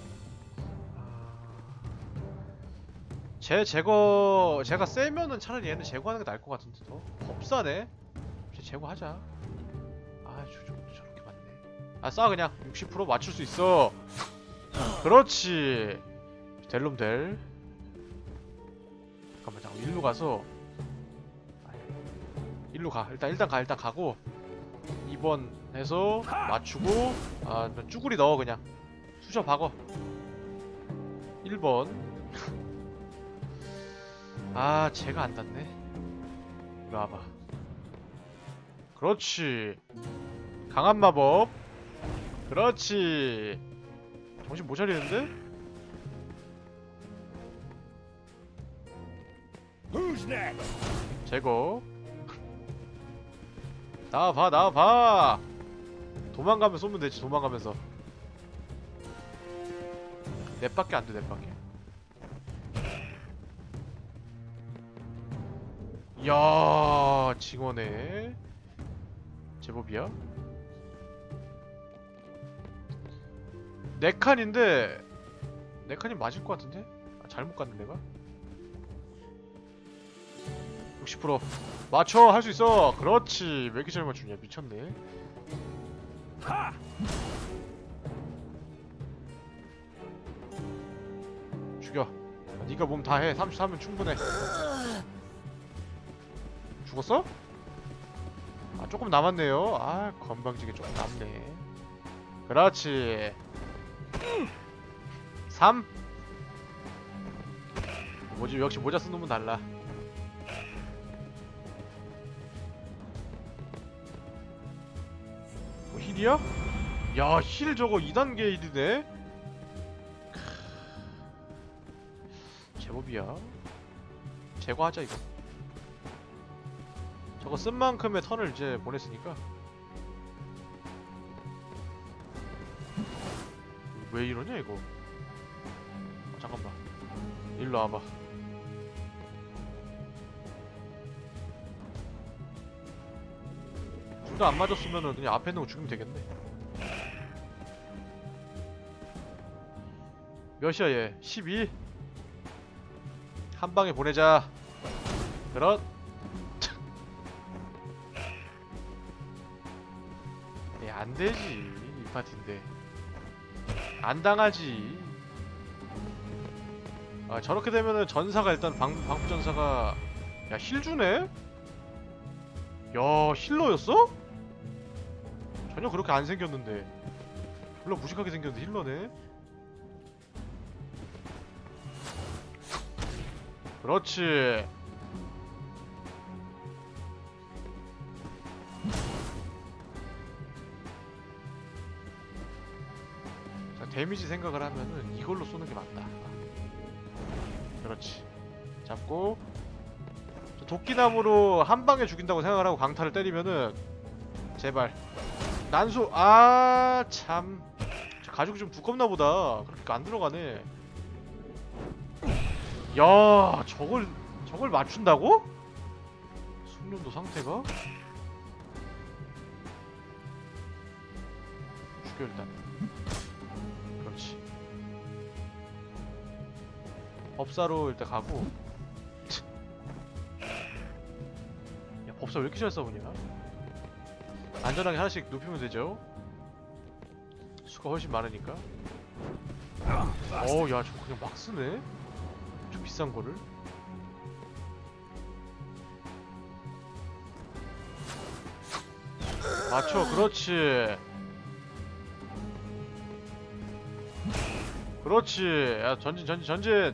제가 세면은 차라리 얘는 제거하는 게 나을 것 같은데 더 법사네. 쟤 제거하자. 아 저렇게 많네. 아 싸 그냥 60% 맞출 수 있어. 그렇지. 델놈 델. 잠깐만 일로 가서 일로 가. 일단 가고 2번 해서 맞추고 아 쭈구리 넣어 그냥. 수저 박어. 1번. 아 쟤가 안 닿네. 이리 와봐. 그렇지. 강한 마법. 그렇지. 정신 못 차리는데? Who's next? 제거. 나와봐. 도망가면 쏘면 되지. 도망가면서. 넷밖에 안 돼. 넷밖에. 이야 징어네. 제법이야. 4칸인데 4칸이 맞을 것 같은데? 아, 잘못 갔네 내가? 60% 맞춰! 할 수 있어! 그렇지! 왜 이렇게 잘 맞추냐 미쳤네. 하! 죽여. 네가 몸 다 해. 33면 충분해. 죽었어? 아 조금 남았네요. 아 건방지게 조금 남네. 그렇지. 3. 뭐지 역시 모자 쓴 놈은 달라. 뭐 힐이야? 야 힐 저거 2단계 힐이네? 제법이야. 제거하자 이거. 저거 쓴 만큼의 턴을 이제 보냈으니까. 왜 이러냐 이거. 잠깐만 일로 와봐. 둘 다 안 맞았으면은 그냥 앞에 있는 거 죽이면 되겠네. 몇이야 얘? 12? 한 방에 보내자. 그렇. 안 되지. 이 파티인데. 안 당하지. 아, 저렇게 되면은 전사가 일단 방부전사가 야, 힐 주네? 야, 힐러였어? 전혀 그렇게 안 생겼는데. 별로 무식하게 생겼는데 힐러네? 그렇지. 데미지 생각을 하면은 이걸로 쏘는 게 맞다. 그렇지. 잡고 도끼나무로 한 방에 죽인다고 생각을 하고 강타를 때리면은 제발 난수. 아 참, 저 가죽이 좀 두껍나 보다. 그렇게 안 들어가네. 야, 저걸 맞춘다고? 숙련도 상태가? 죽여 일단. 그렇지. 법사로 일단 가고. 야, 법사 왜 이렇게 잘 싸우냐? 안전하게 하나씩 눕히면 되죠. 수가 훨씬 많으니까. 어우, 야, 저 그냥 막 쓰네? 좀 비싼 거를. 맞춰, 그렇지. 그렇지. 야, 전진, 전진, 전진.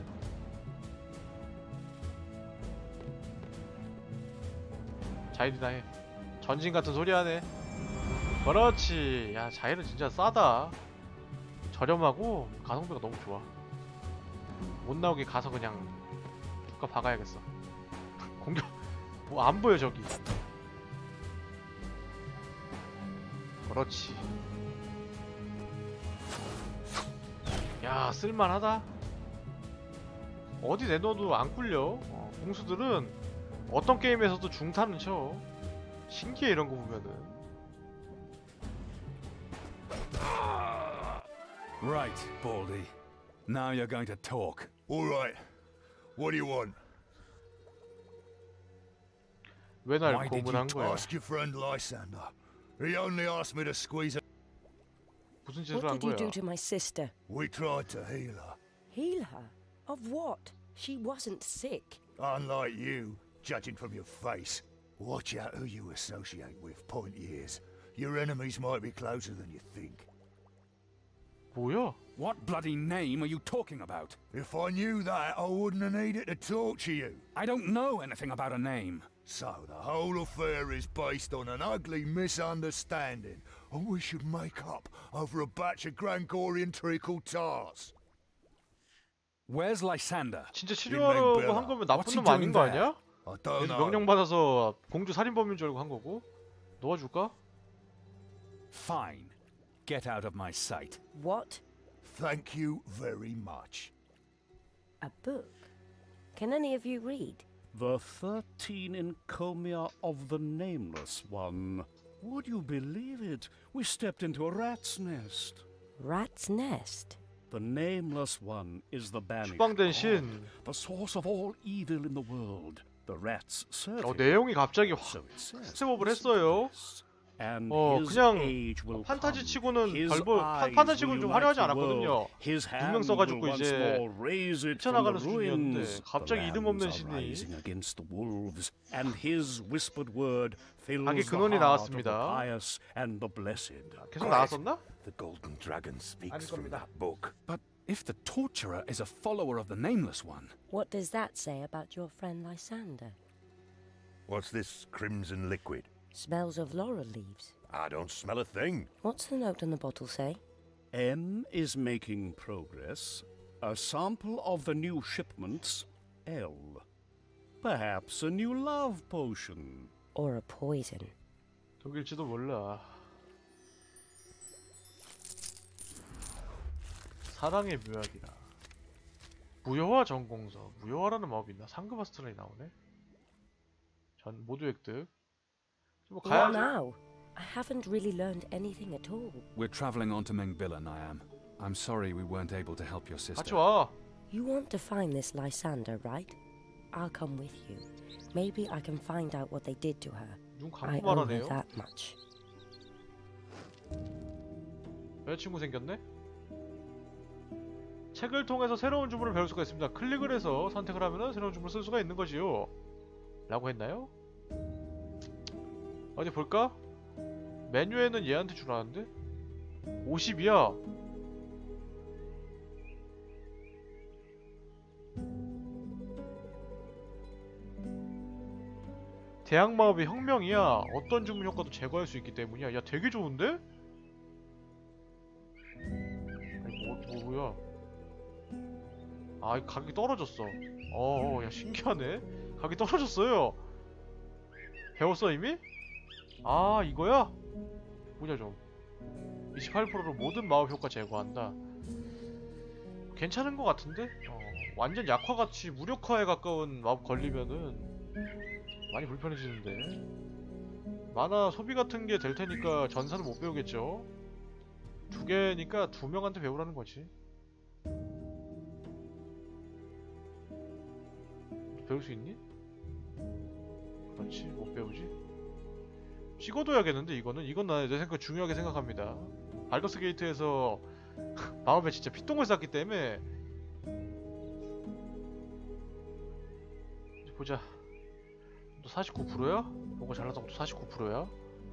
자일이나 해. 전진 같은 소리 하네. 그렇지. 야, 자일은 진짜 싸다. 저렴하고 가성비가 너무 좋아. 못 나오게 가서 그냥 툭가 박아야겠어. 공격 뭐 안 보여 저기. 그렇지. 야, 쓸만하다. 어디 내놔도 안 꿀려. 공수들은 어떤 게임에서도 중탄은 쳐. 신기해 이런 거 보면은. Right, Baldy. Now you're going to talk. All right. What do you want? 왜 날 Why did you 고문한 거야? ask your friend Lysander? He only asked me to squeeze it. 무슨 짓을 What 한 did you 거야? do to my sister? We tried to heal her. Heal her? Of what? She wasn't sick. Unlike you, judging from your face. Watch out who you associate with, pointy ears. Your enemies might be closer than you think. 뭐야? What bloody name are you talking about? If I knew that, I wouldn't have needed to talk to you. I don't know anything about a name. So the whole affair is based on an ugly misunderstanding, and we should make up over a batch of Grangorian treacle tars. Where's Lysander? 진짜 치료하려고 한 거면 나쁜 놈 아닌 거 아니야? I don't 그래서 know. 명령 받아서 공주 살인범인 줄 알고 한 거고. 놓아줄까? Fine. Get out of my sight. What? Thank you very much. A book? Can any of you read? The 13 Encomia of the Nameless One. Would you believe it? We stepped into a rat's nest. Rat's nest? The Nameless One is the banished 추방된 god, 신. the source of all evil in the world. The rats serve him. 내용이 갑자기 확 So it says. 스텝업을 했어요. And 그냥 his age will 판타지 come. 치고는 His 별로 eyes 판타지 치고는 will 좀 unite 화려하지 the 않았거든요. world. His 유명 hand 써가지고 will once 이제 more raise it from 뛰쳐나가는 the 수준이었는데 ruins. 갑자기 The 이름 없는 lambs are 신이 rising against the wolves, and his whispered word fills 악의 the 근원이 heart of the 나왔습니다. pious and the blessed. 계속 나왔었나? The Golden Dragon speaks from that book. But if the torturer is a follower of the Nameless One, What does that say about your friend Lysander? What's this crimson liquid? Smells of laurel leaves. I don't smell a thing. What's the note on the bottle say? M is making progress. A sample of the new shipments, L. Perhaps a new love potion. Or a poison. 독일지도 몰라. 사랑의 묘약이라. 무효화 전공서. 무효화라는 마법이 있나? 상급 아스트라이 나오네. 전 모두 획득. 뭐 What 가야지. now? I haven't really learned anything at all. We're traveling on to Mengbillen, I am. I'm sorry we weren't able to help your sister. 같이 와. You want to find this Lysander, right? I'll come with you. Maybe I can find out what they did to her. 눈 I 감고 owe her 말하네요. that much. 여자친구 생겼네? 책을 통해서 새로운 주문을 배울 수가 있습니다. 클릭을 해서 선택을 하면 새로운 주문을 쓸 수가 있는 거지요. 라고 했나요? 어디 볼까? 메뉴에는 얘한테 주라는데? 50이야. 대항마법이 혁명이야. 어떤 주문 효과도 제거할 수 있기 때문이야. 야, 되게 좋은데? 아니, 뭐야? 아, 가격이 떨어졌어. 야, 신기하네. 가격이 떨어졌어요. 배웠어 이미? 아, 이거야? 보자 좀. 28%로 모든 마법 효과 제거한다. 괜찮은 것 같은데? 완전 약화같이 무력화에 가까운 마법 걸리면은 많이 불편해지는데. 만화 소비 같은 게 될 테니까 전사는 못 배우겠죠? 2개니까 2명한테 배우라는 거지. 배울 수 있니? 그렇지, 못 배우지. 찍어둬야겠는데 이건 내 생각 중요하게 생각합니다. 발더스 게이트에서 마법에 진짜 피똥을 쌌기 때문에. 보자. 또 49%야? 뭔가 잘나다고 또 49%야?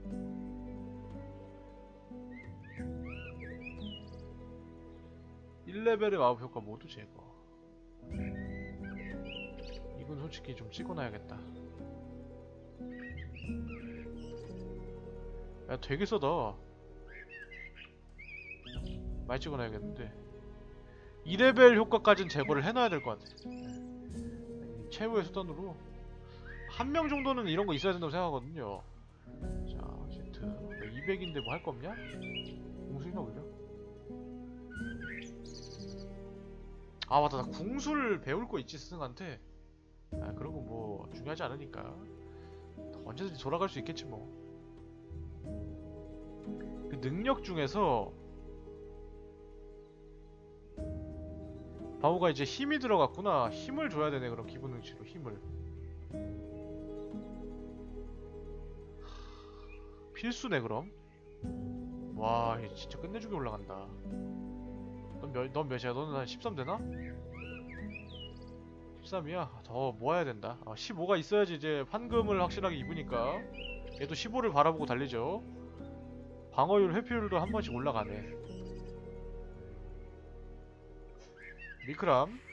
(1레벨의) 마법 효과 모두 제거. 이건 솔직히 좀 찍어놔야겠다. 야, 되게 써다. 많이 찍어놔야겠는데. 2레벨 효과까지는 제거를 해놔야 될 것 같아. 최후의 수단으로 한 명 정도는 이런 거 있어야 된다고 생각하거든요. 자, Z 200인데 뭐 할 거 없냐? 궁수이나 올려? 아, 맞다. 나 궁수를 배울 거 있지, 스승한테. 아, 그러고 뭐 중요하지 않으니까 언제든지 돌아갈 수 있겠지 뭐. 그 능력 중에서 바보가 이제 힘이 들어갔구나. 힘을 줘야 되네. 그럼 기본 능치로 힘을. 필수네 그럼. 와, 얘 진짜 끝내주게 올라간다. 넌 몇이야? 너는 한 13 되나? 13이야? 더 모아야 된다. 15가 있어야지 이제 판금을 확실하게 입으니까. 얘도 15를 바라보고 달리죠. 방어율, 회피율도 한 번씩 올라가네. 미크람.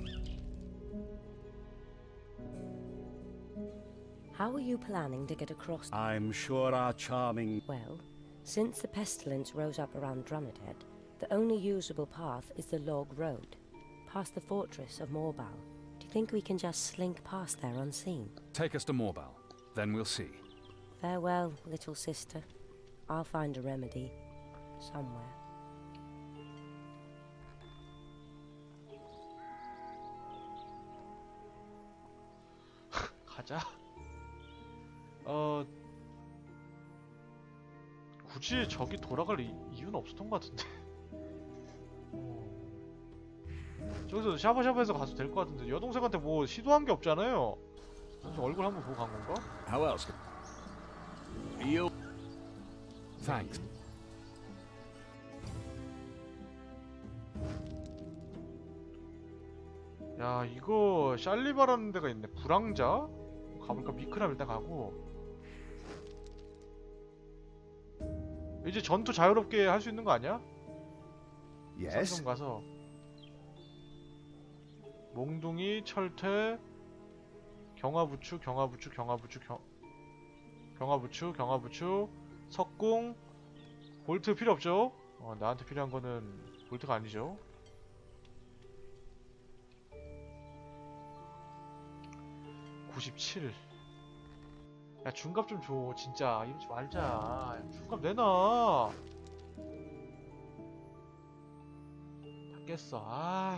How are you planning to get across? I'm sure our charming... Well, since the pestilence rose up around Drumhead, the only usable path is the log road, past the fortress of Morbal. Do you think we can just slink past there unseen? Take us to Morbal, then we'll see. Farewell, little sister. I'll find a remedy somewhere. 가자. 굳이 저기 돌아갈 이유는 없었던 것 같은데. 저기서 샤바샤바해서 가도 될 것 같은데. 여동생한테 뭐 시도한 게 없잖아요. 얼굴 한번 보고 간 건가? How else? You. Thanks. 야, 이거 샬리바라는 데가 있네. 불황자? 가볼까? 미크람 일단 가고. 이제 전투 자유롭게 할 수 있는 거 아니야? Yes. 상점 가서 몽둥이, 철퇴, 경화부추, 석궁, 볼트 필요 없죠? 나한테 필요한 거는 볼트가 아니죠. (97) 야, 중갑 좀 줘. 진짜 이러지 말자. 야, 중갑 내놔. 다 깼어. 아.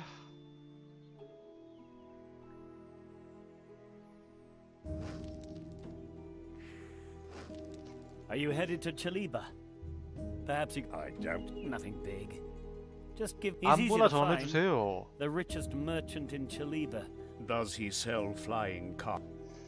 Are you headed to Chaliba? Perhaps you... I don't. Nothing big. Just give... He's easy 안부나 to find. 전해주세요. The richest merchant in Chaliba. Does he sell flying car?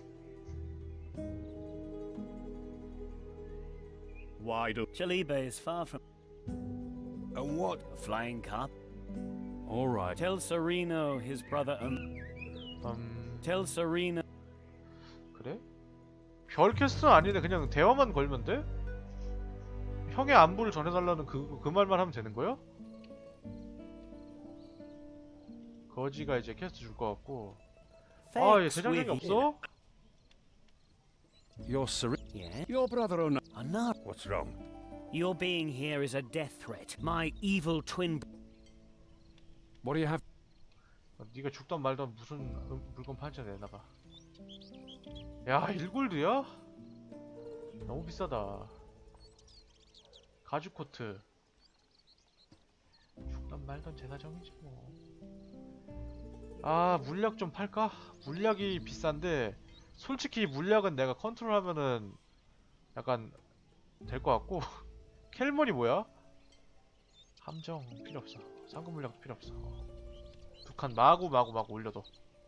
Why do... Chaliba is far from... And what? A flying carp. All right. Tell Sereno his brother Tell Sereno... 그래? 별 퀘스트는 아닌데 그냥 대화만 걸면 돼? 형의 안부를 전해달라는 그 말만 하면 되는 거야? 거지가 이제 퀘스트 줄 것 같고. 아, 얘 대장장이 없어? Your Yeah? Your brother or not? Not. What's wrong? Your being here is a death threat. My evil twin... What do you have? 네가 죽던 말던 무슨 물건 팔자 내놔봐. 야, 1골드야? 너무 비싸다. 가죽 코트. 죽던 말던 제 사정이지 뭐. 아, 물약 좀 팔까? 물약이 비싼데 솔직히 물약은 내가 컨트롤하면은 약간 될 것 같고. 켈몬이 뭐야? 함정 필요 없어. 상급 물약도 필요 없어. 두 칸 마구 올려도.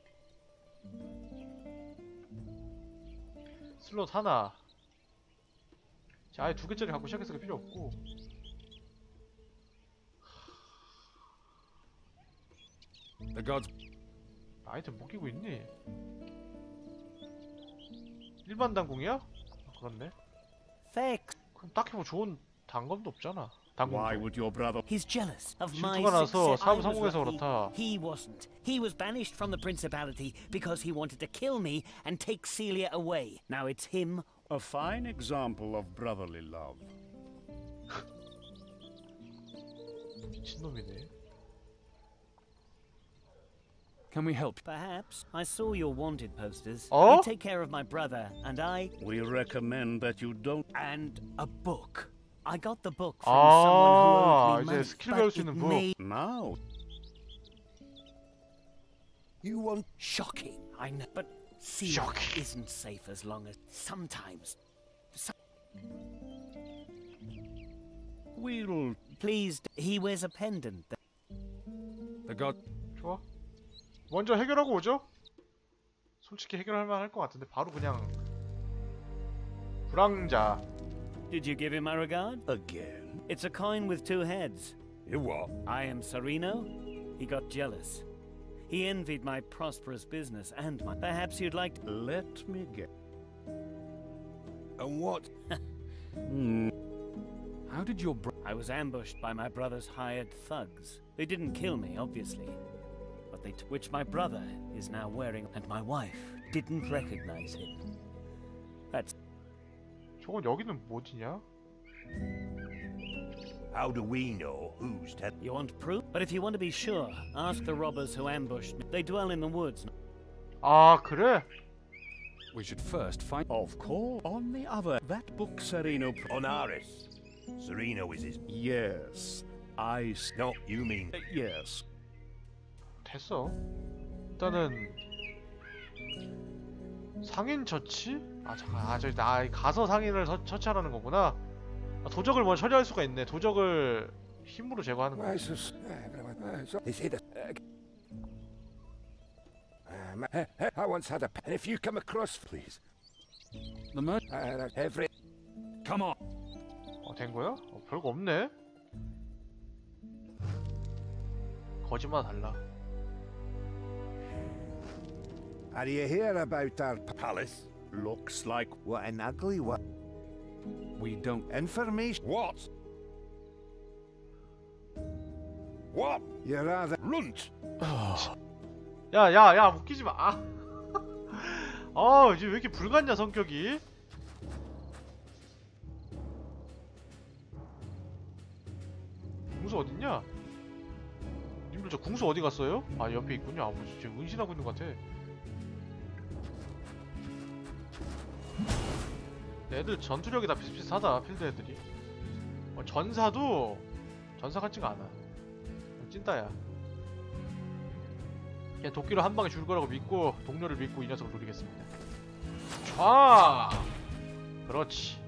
슬롯 하나. 자, 아예 2개짜리 갖고 시작했으니까 필요 없고. The gods. 아이템 못 끼고 있니? 일반 당궁이야? 아, 그렇네. 그럼 딱히 뭐 좋은 단검도 없잖아. Why would your brother? He's jealous of my 질투가 나서 success. I 사업 was 성공해서 lucky. 그렇다. He wasn't. He was banished from the principality because he wanted to kill me and take Celia away. Now it's him. A fine example of brotherly love. 미친놈이네. Can we help? Perhaps. I saw your wanted posters. Oh? You take care of my brother, and I... We recommend that you don't. And a book. I got the book from someone who owed me 이제 money, 스킬 배울 수 but 있는 it 북. may... Now. You want... Shocking. I know, but Celia Shocking. isn't safe as long as... Sometimes... We'll. Please, he wears a pendant. The god. 좋아. 먼저 해결하고 오죠? 솔직히 해결할 만할 것 같은데 바로 그냥 불황자. Did you give him my regard? Again? It's a coin with two heads. You what? I am Sereno. He got jealous. He envied my prosperous business and my... Perhaps you'd like to... Let me get. And what? How did your I was ambushed by my brother's hired thugs. They didn't kill me, obviously. But they which my brother is now wearing, and my wife didn't recognize him. That's... 저건 여기는 뭐지냐? How do we know who's telling? You want proof? But if you want to be sure, ask the robbers who ambushed me. They dwell in the woods. 아, 그래? We should first find. Of course. On the other, that book Sereno. Onaris. Sereno is his... Yes. I. No, you mean... Yes. 됐어. 일단은 상인 처치? 아 잠깐, 저기 나 가서 상인을 처치하라는 거구나. 아, 도적을 먼저 처리할 수가 있네. 도적을 힘으로 제거하는 거야. I once had a... And if you come across, please... The murder. Every... Come on. 된 거야? 별거 없네. 거짓말 달라. Are you here about our palace? Looks like What an ugly one. we don't. Information. What? What? You're rather runt. 야, 웃기지 마. 아. 아, 이제 왜 이렇게 불같냐 성격이? 궁수 어딨냐? 님들 저 궁수 어디 갔어요? 아, 옆에 있군요. 아, 뭐지? 지금 은신하고 있는 것 같아. 애들 전투력이 다 비슷비슷하다. 필드 애들이. 전사도 전사 같지가 않아. 찐따야. 그냥 도끼로 한 방에 죽을 거라고 믿고 동료를 믿고 이 녀석을 노리겠습니다. 촤! 그렇지.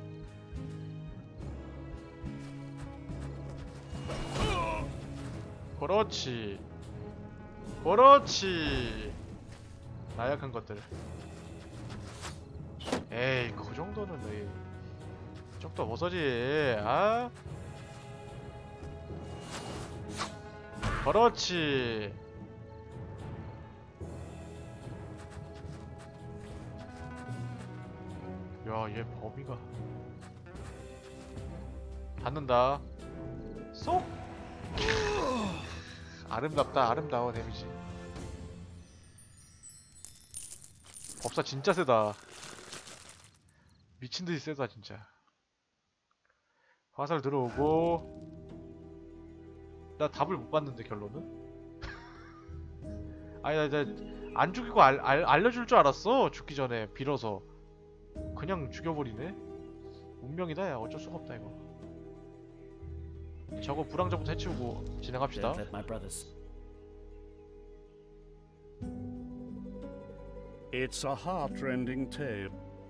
그렇지. 그렇지. 나약한 것들. 에이, 그 정도는 에이. 쪽도 벗어지. 아? 그렇지. 야, 얘 범위가 닿는다. 쏙. 아름답다. 아름다워. 데미지. 법사 진짜 세다. 미친듯이 세다 진짜. 화살 들어오고. 나 답을 못 봤는데 결론은? 아니 나 안 죽이고 알려줄 줄 알았어. 죽기 전에 빌어서. 그냥 죽여버리네. 운명이다. 야 어쩔 수가 없다 이거. 저거 불황자부터 해치우고 진행합시다. It's a heart-rending tale.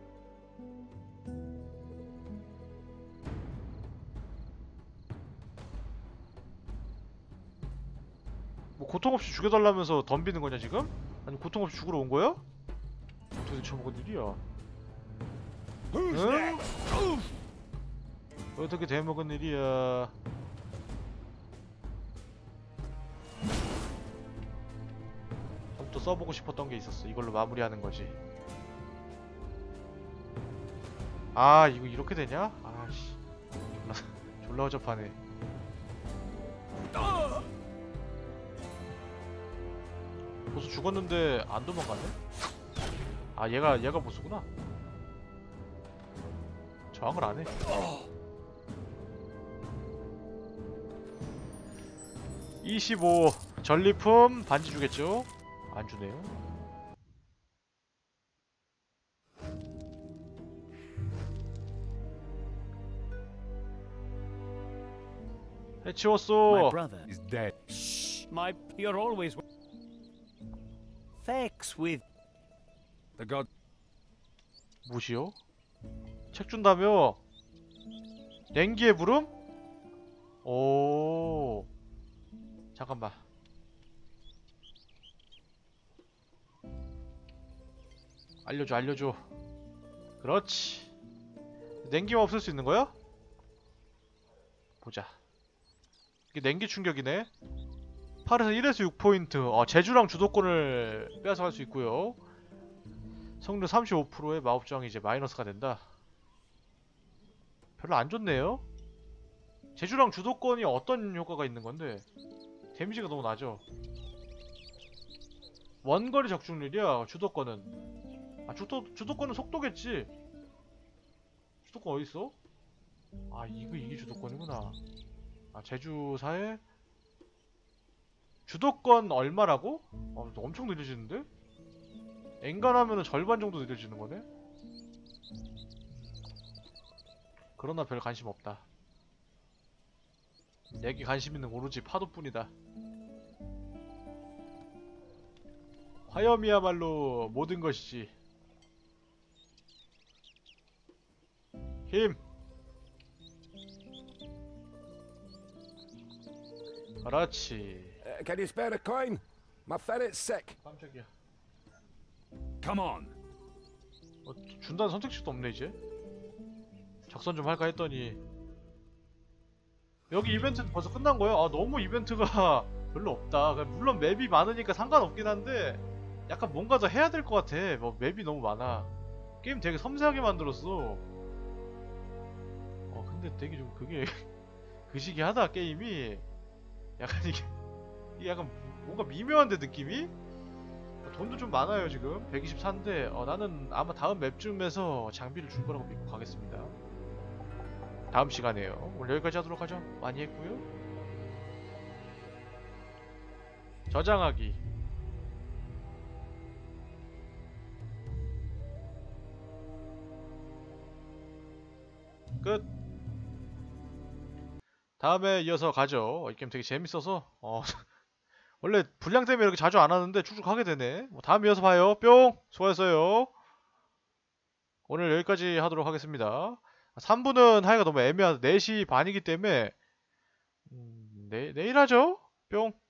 뭐 고통 없이 죽여달라면서 덤비는 거냐 지금? 아니 고통 없이 죽으러 온 거야? 도대체 뭐가 일이야? 응? 어떻게 대먹은 일이야? 또 써보고 싶었던 게 있었어. 이걸로 마무리하는 거지. 아 이거 이렇게 되냐? 아씨 졸라 어접하네. 보스 죽었는데 안 도망가네? 아 얘가 보스구나. 저항을 안 해. (25) 전리품 반지 주겠죠? 안 주네요. 해치웠어. My brother is dead. Shh, you're always vex with the god. 무시요? 책 준다며? 냉기의 부름? 오. 잠깐만. 알려줘. 그렇지. 냉기만 없앨 수 있는 거야? 보자. 이게 냉기 충격이네. 8에서 1에서 6포인트. 제주랑 주도권을 빼앗아갈 수 있고요. 성능 35%의 마법 저항이 이제 마이너스가 된다. 별로 안 좋네요. 제주랑 주도권이 어떤 효과가 있는 건데? 데미지가 너무 낮아. 원거리 적중률이야. 주도권은. 주도권은 속도겠지. 주도권 어딨어? 이게 주도권이구나. 제주사에 주도권 얼마라고? 엄청 느려지는데? 엔간하면은 절반 정도 느려지는 거네? 그러나 별 관심 없다. 내게 관심 있는 오로지 파도뿐이다. 화염이야말로 모든 것이지. 힘! 그렇지. Can you spare a coin? My ferret's sick. 깜짝이야. Come on. 준다는 선택지도 없네 이제. 작선 좀 할까 했더니 여기 이벤트는 벌써 끝난 거야? 너무 이벤트가 별로 없다. 물론 맵이 많으니까 상관없긴 한데 약간 뭔가 더 해야 될 것 같아. 맵이 너무 많아. 게임 되게 섬세하게 만들었어. 근데 되게 좀 그게 그시기하다 게임이. 약간 이게 약간 뭔가 미묘한데 느낌이? 돈도 좀 많아요 지금. 124인데 나는 아마 다음 맵쯤에서 장비를 줄 거라고 믿고 가겠습니다. 다음 시간에요. 오늘 여기까지 하도록 하죠. 많이 했고요. 저장하기. 끝. 다음에 이어서 가죠. 이 게임 되게 재밌어서 원래 분량 때문에 이렇게 자주 안 하는데 쭉쭉 하게 되네. 다음 이어서 봐요. 뿅! 수고했어요. 오늘 여기까지 하도록 하겠습니다. 3부는 하기가 너무 애매하다. 4시 반이기 때문에 내일 하죠. 뿅!